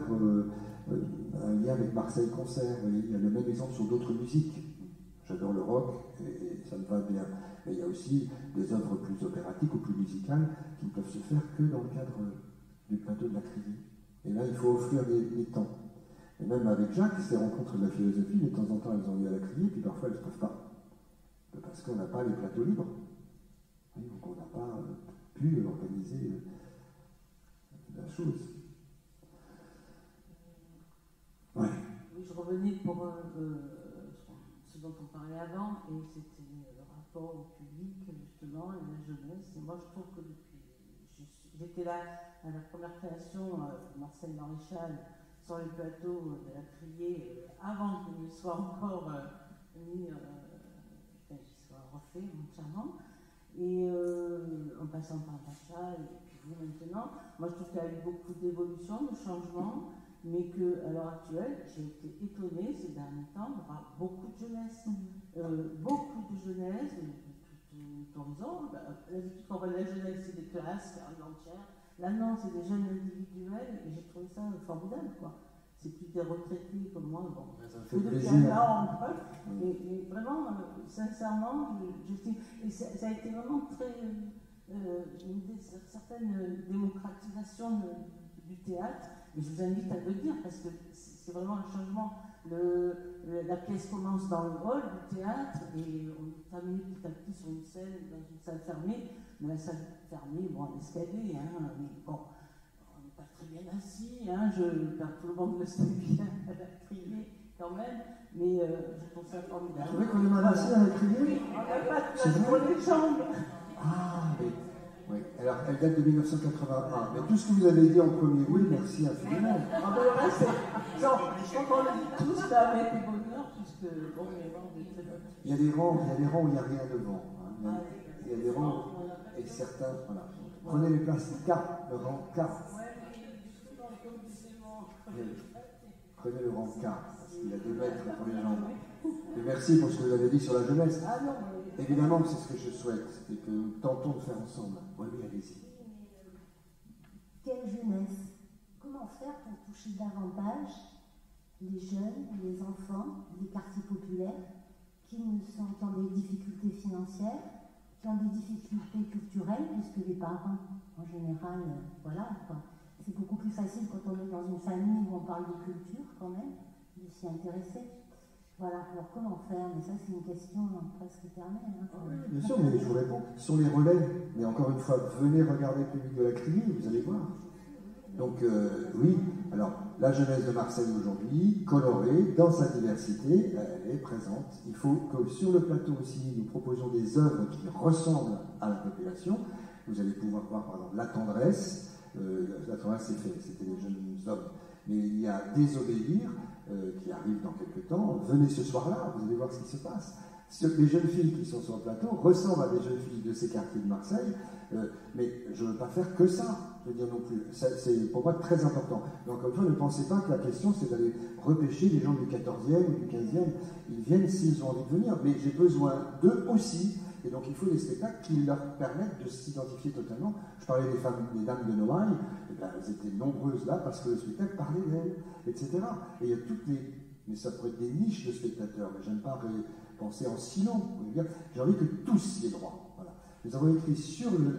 un lien avec Marseille Concert. Il y a le même exemple sur d'autres musiques. J'adore le rock et ça me va bien. Mais il y a aussi des œuvres plus opératiques ou plus musicales qui ne peuvent se faire que dans le cadre du plateau de la Criée. Et là, il faut offrir des temps. Et même avec Jacques, ces rencontres de la philosophie, de temps en temps, elles ont lieu à la Criée, puis parfois, elles ne peuvent pas. Parce qu'on n'a pas les plateaux libres. Donc, on n'a pas... pu organiser la chose. Ouais. Oui, je revenais pour ce dont on parlait avant, et c'était le rapport au public, justement, et la jeunesse. Et moi, je trouve que j'étais là à la première création, Marcel Maréchal, sur les plateaux de la Criée, avant qu'il ne soit encore mis, qu'il soit refait entièrement. Et en passant par Macha et puis vous maintenant, moi je trouve qu'il y a eu beaucoup d'évolutions, de changements, mais qu'à l'heure actuelle, j'ai été étonnée ces derniers temps de voir beaucoup de jeunesse, de tout horizon. L'habitude qu'on voit de la jeunesse, c'est des classes entières. Là non, c'est des jeunes individuels et j'ai trouvé ça formidable, quoi. C'est plus des retraités comme moi, bon, ça me fait depuis plaisir. un an encore, mais vraiment, sincèrement, et ça a été vraiment très, une certaine démocratisation du théâtre, et je vous invite à le dire, parce que c'est vraiment un changement La pièce commence dans le hall du théâtre et on termine petit à petit sur une scène, dans une salle fermée. Mais la salle fermée, bon, un escalier, hein, mais bon, on n'est pas très bien assis, hein, tout le monde le sait bien, elle a crié quand même, mais je trouve ça formidable. Vous trouvez qu'on est mal assis à la criée? Oui, on n'a pas de place pour les jambes. Ah, mais, oui. Alors, elle date de 1981. Mais tout ce que vous avez dit en premier, oui, merci infiniment. Ah ben voilà, c'est genre, je crois qu'on le dit tous là avec du bonheur, puisque bon, il y a vraiment des très bonnes. Il y a des rangs où il n'y a rien devant. Hein. Il y a des rangs et certains, voilà. Prenez les places K, le rang K. Prenez le rang K, parce qu'il y a 2 mètres pour les jambes. Et merci pour ce que vous avez dit sur la jeunesse. Évidemment que c'est ce que je souhaite et que nous tentons de faire ensemble. Oui, allez-y. Quelle jeunesse? Comment faire pour toucher davantage les jeunes, les enfants des quartiers populaires qui ont des difficultés financières, qui ont des difficultés culturelles, puisque les parents, en général, voilà, quoi. C'est beaucoup plus facile quand on est dans une famille où on parle de culture, quand même, de s'y intéresser. Voilà, alors comment faire? Mais ça, c'est une question presque éternelle. Hein. Oui, bien sûr, mais je vous réponds. Ce sont les relais. Mais encore une fois, venez regarder le public de la Criée, vous allez voir. Donc, oui, alors, la jeunesse de Marseille aujourd'hui, colorée, dans sa diversité, elle est présente. Il faut que sur le plateau aussi, nous proposions des œuvres qui ressemblent à la population. Vous allez pouvoir voir, par exemple, La Tendresse. La Tendresse, c'est fait, c'était les jeunes hommes. Mais il y a Désobéir, qui arrive dans quelques temps. Venez ce soir-là, vous allez voir ce qui se passe. Les jeunes filles qui sont sur le plateau ressemblent à des jeunes filles de ces quartiers de Marseille, mais je ne veux pas faire que ça, je veux dire non plus. C'est pour moi très important. Donc, encore une fois, ne pensez pas que la question, c'est d'aller repêcher les gens du 14e ou du 15e. Ils viennent s'ils ont envie de venir, mais j'ai besoin d'eux aussi. Et donc, il faut des spectacles qui leur permettent de s'identifier totalement. Je parlais des femmes, des dames de Noailles, elles étaient nombreuses là parce que le spectacle parlait d'elles, etc. Et il y a toutes les... Mais ça pourrait être des niches de spectateurs, mais j'aime pas penser en silo. J'ai envie que tous y aient droit. Voilà. Nous avons écrit sur le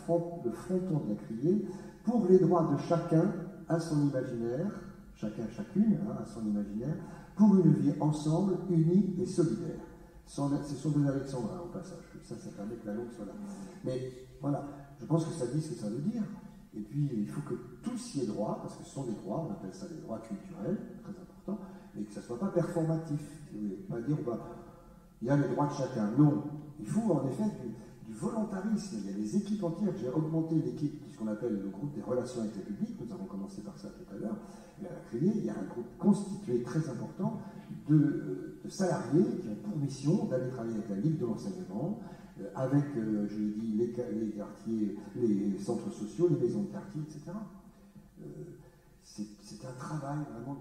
fronton de la Criée, pour les droits de chacun à son imaginaire, chacun, chacune, hein, à son imaginaire, pour une vie ensemble, unie et solidaire. Ce sont deux alexandrins au passage, ça permet que la langue soit là. Mais voilà, je pense que ça dit ce que ça veut dire. Et puis, il faut que tous y aient droit, parce que ce sont des droits, on appelle ça des droits culturels, très importants, mais que ça ne soit pas performatif. Vous ne pouvez pas dire, il y a les droits de chacun. Non, il faut en effet du volontarisme. Il y a des équipes entières. J'ai augmenté l'équipe, ce qu'on appelle le groupe des relations avec le public. Nous avons commencé par ça tout à l'heure. Et à la Criée, il y a un groupe constitué très important de salariés qui ont pour mission d'aller travailler avec la Ligue de l'enseignement, avec, je l'ai dit, les quartiers, les centres sociaux, les maisons de quartier, etc. C'est un travail vraiment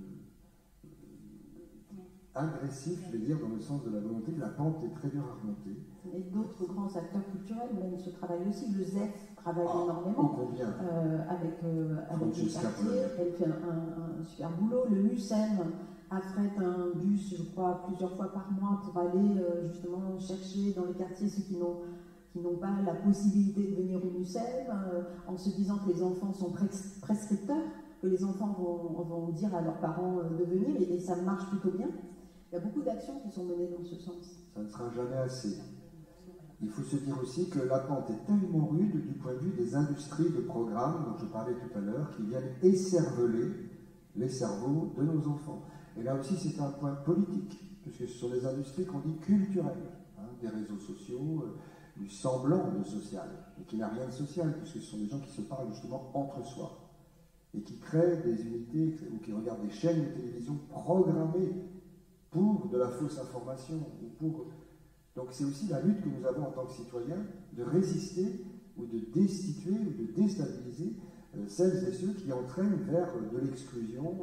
agressif, je vais dire, dans le sens de la volonté. La pente est très dure à remonter. Et d'autres grands acteurs culturels mènent ce travail aussi. Le ZEF travaille énormément avec les quartiers. Elle fait un super boulot. Le MUSEM affrète un bus, je crois, plusieurs fois par mois pour aller justement chercher dans les quartiers ceux qui n'ont pas la possibilité de venir au MUSEM, en se disant que les enfants sont prescripteurs, que les enfants vont dire à leurs parents de venir, et ça marche plutôt bien. Il y a beaucoup d'actions qui sont menées dans ce sens. Ça ne sera jamais assez. Il faut se dire aussi que la pente est tellement rude du point de vue des industries de programmes dont je parlais tout à l'heure, qui viennent écerveler les cerveaux de nos enfants. Et là aussi, c'est un point politique, puisque ce sont des industries qu'on dit culturelles, hein, des réseaux sociaux, du semblant de social, et qui n'a rien de social, puisque ce sont des gens qui se parlent justement entre soi, et qui créent des unités, ou qui regardent des chaînes de télévision programmées pour de la fausse information, ou pour... Donc c'est aussi la lutte que nous avons en tant que citoyens, de résister, ou de destituer, ou de déstabiliser celles et ceux qui entraînent vers de l'exclusion,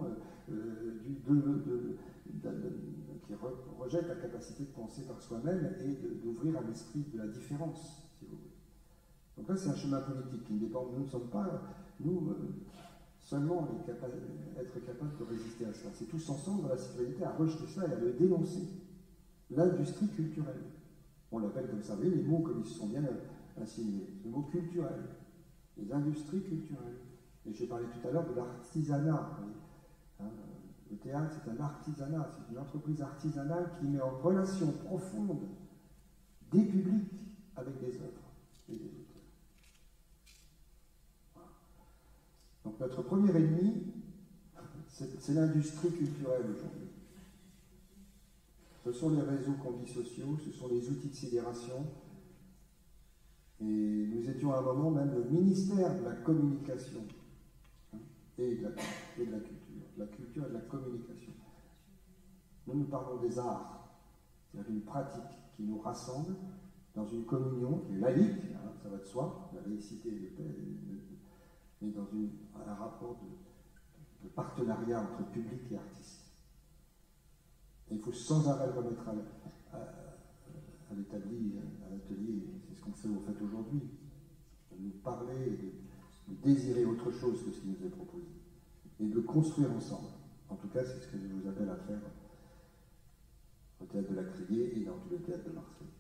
qui rejette la capacité de penser par soi-même et d'ouvrir un esprit de la différence, si vous voulez. Donc là, c'est un chemin politique qui ne dépend de nous. Nous ne sommes pas, nous, seulement être capables de résister à cela. C'est tous ensemble dans la citoyenneté à rejeter ça et à le dénoncer. L'industrie culturelle. On l'appelle comme ça. Vous voyez, les mots comme ils se sont bien insinués. Le mot culturel. Les industries culturelles. Et j'ai parlé tout à l'heure de l'artisanat. Hein, Le théâtre, c'est un artisanat, c'est une entreprise artisanale qui met en relation profonde des publics avec des œuvres et des auteurs. Voilà. Donc notre premier ennemi, c'est l'industrie culturelle aujourd'hui. Ce sont les réseaux qu'on dit sociaux, ce sont les outils de sidération. Et nous étions à un moment même le ministère de la communication et de la culture et de la communication. Nous parlons des arts, c'est-à-dire une pratique qui nous rassemble dans une communion qui est laïque, ça va de soi, la laïcité mais dans un rapport de partenariat entre public et artiste. Et il faut sans arrêt le remettre à l'établi, à l'atelier, c'est ce qu'on fait au fait aujourd'hui, de nous parler, de désirer autre chose que ce qui nous est proposé, et de le construire ensemble. En tout cas, c'est ce que je vous appelle à faire au Théâtre de la Criée et dans tous les théâtres de Marseille.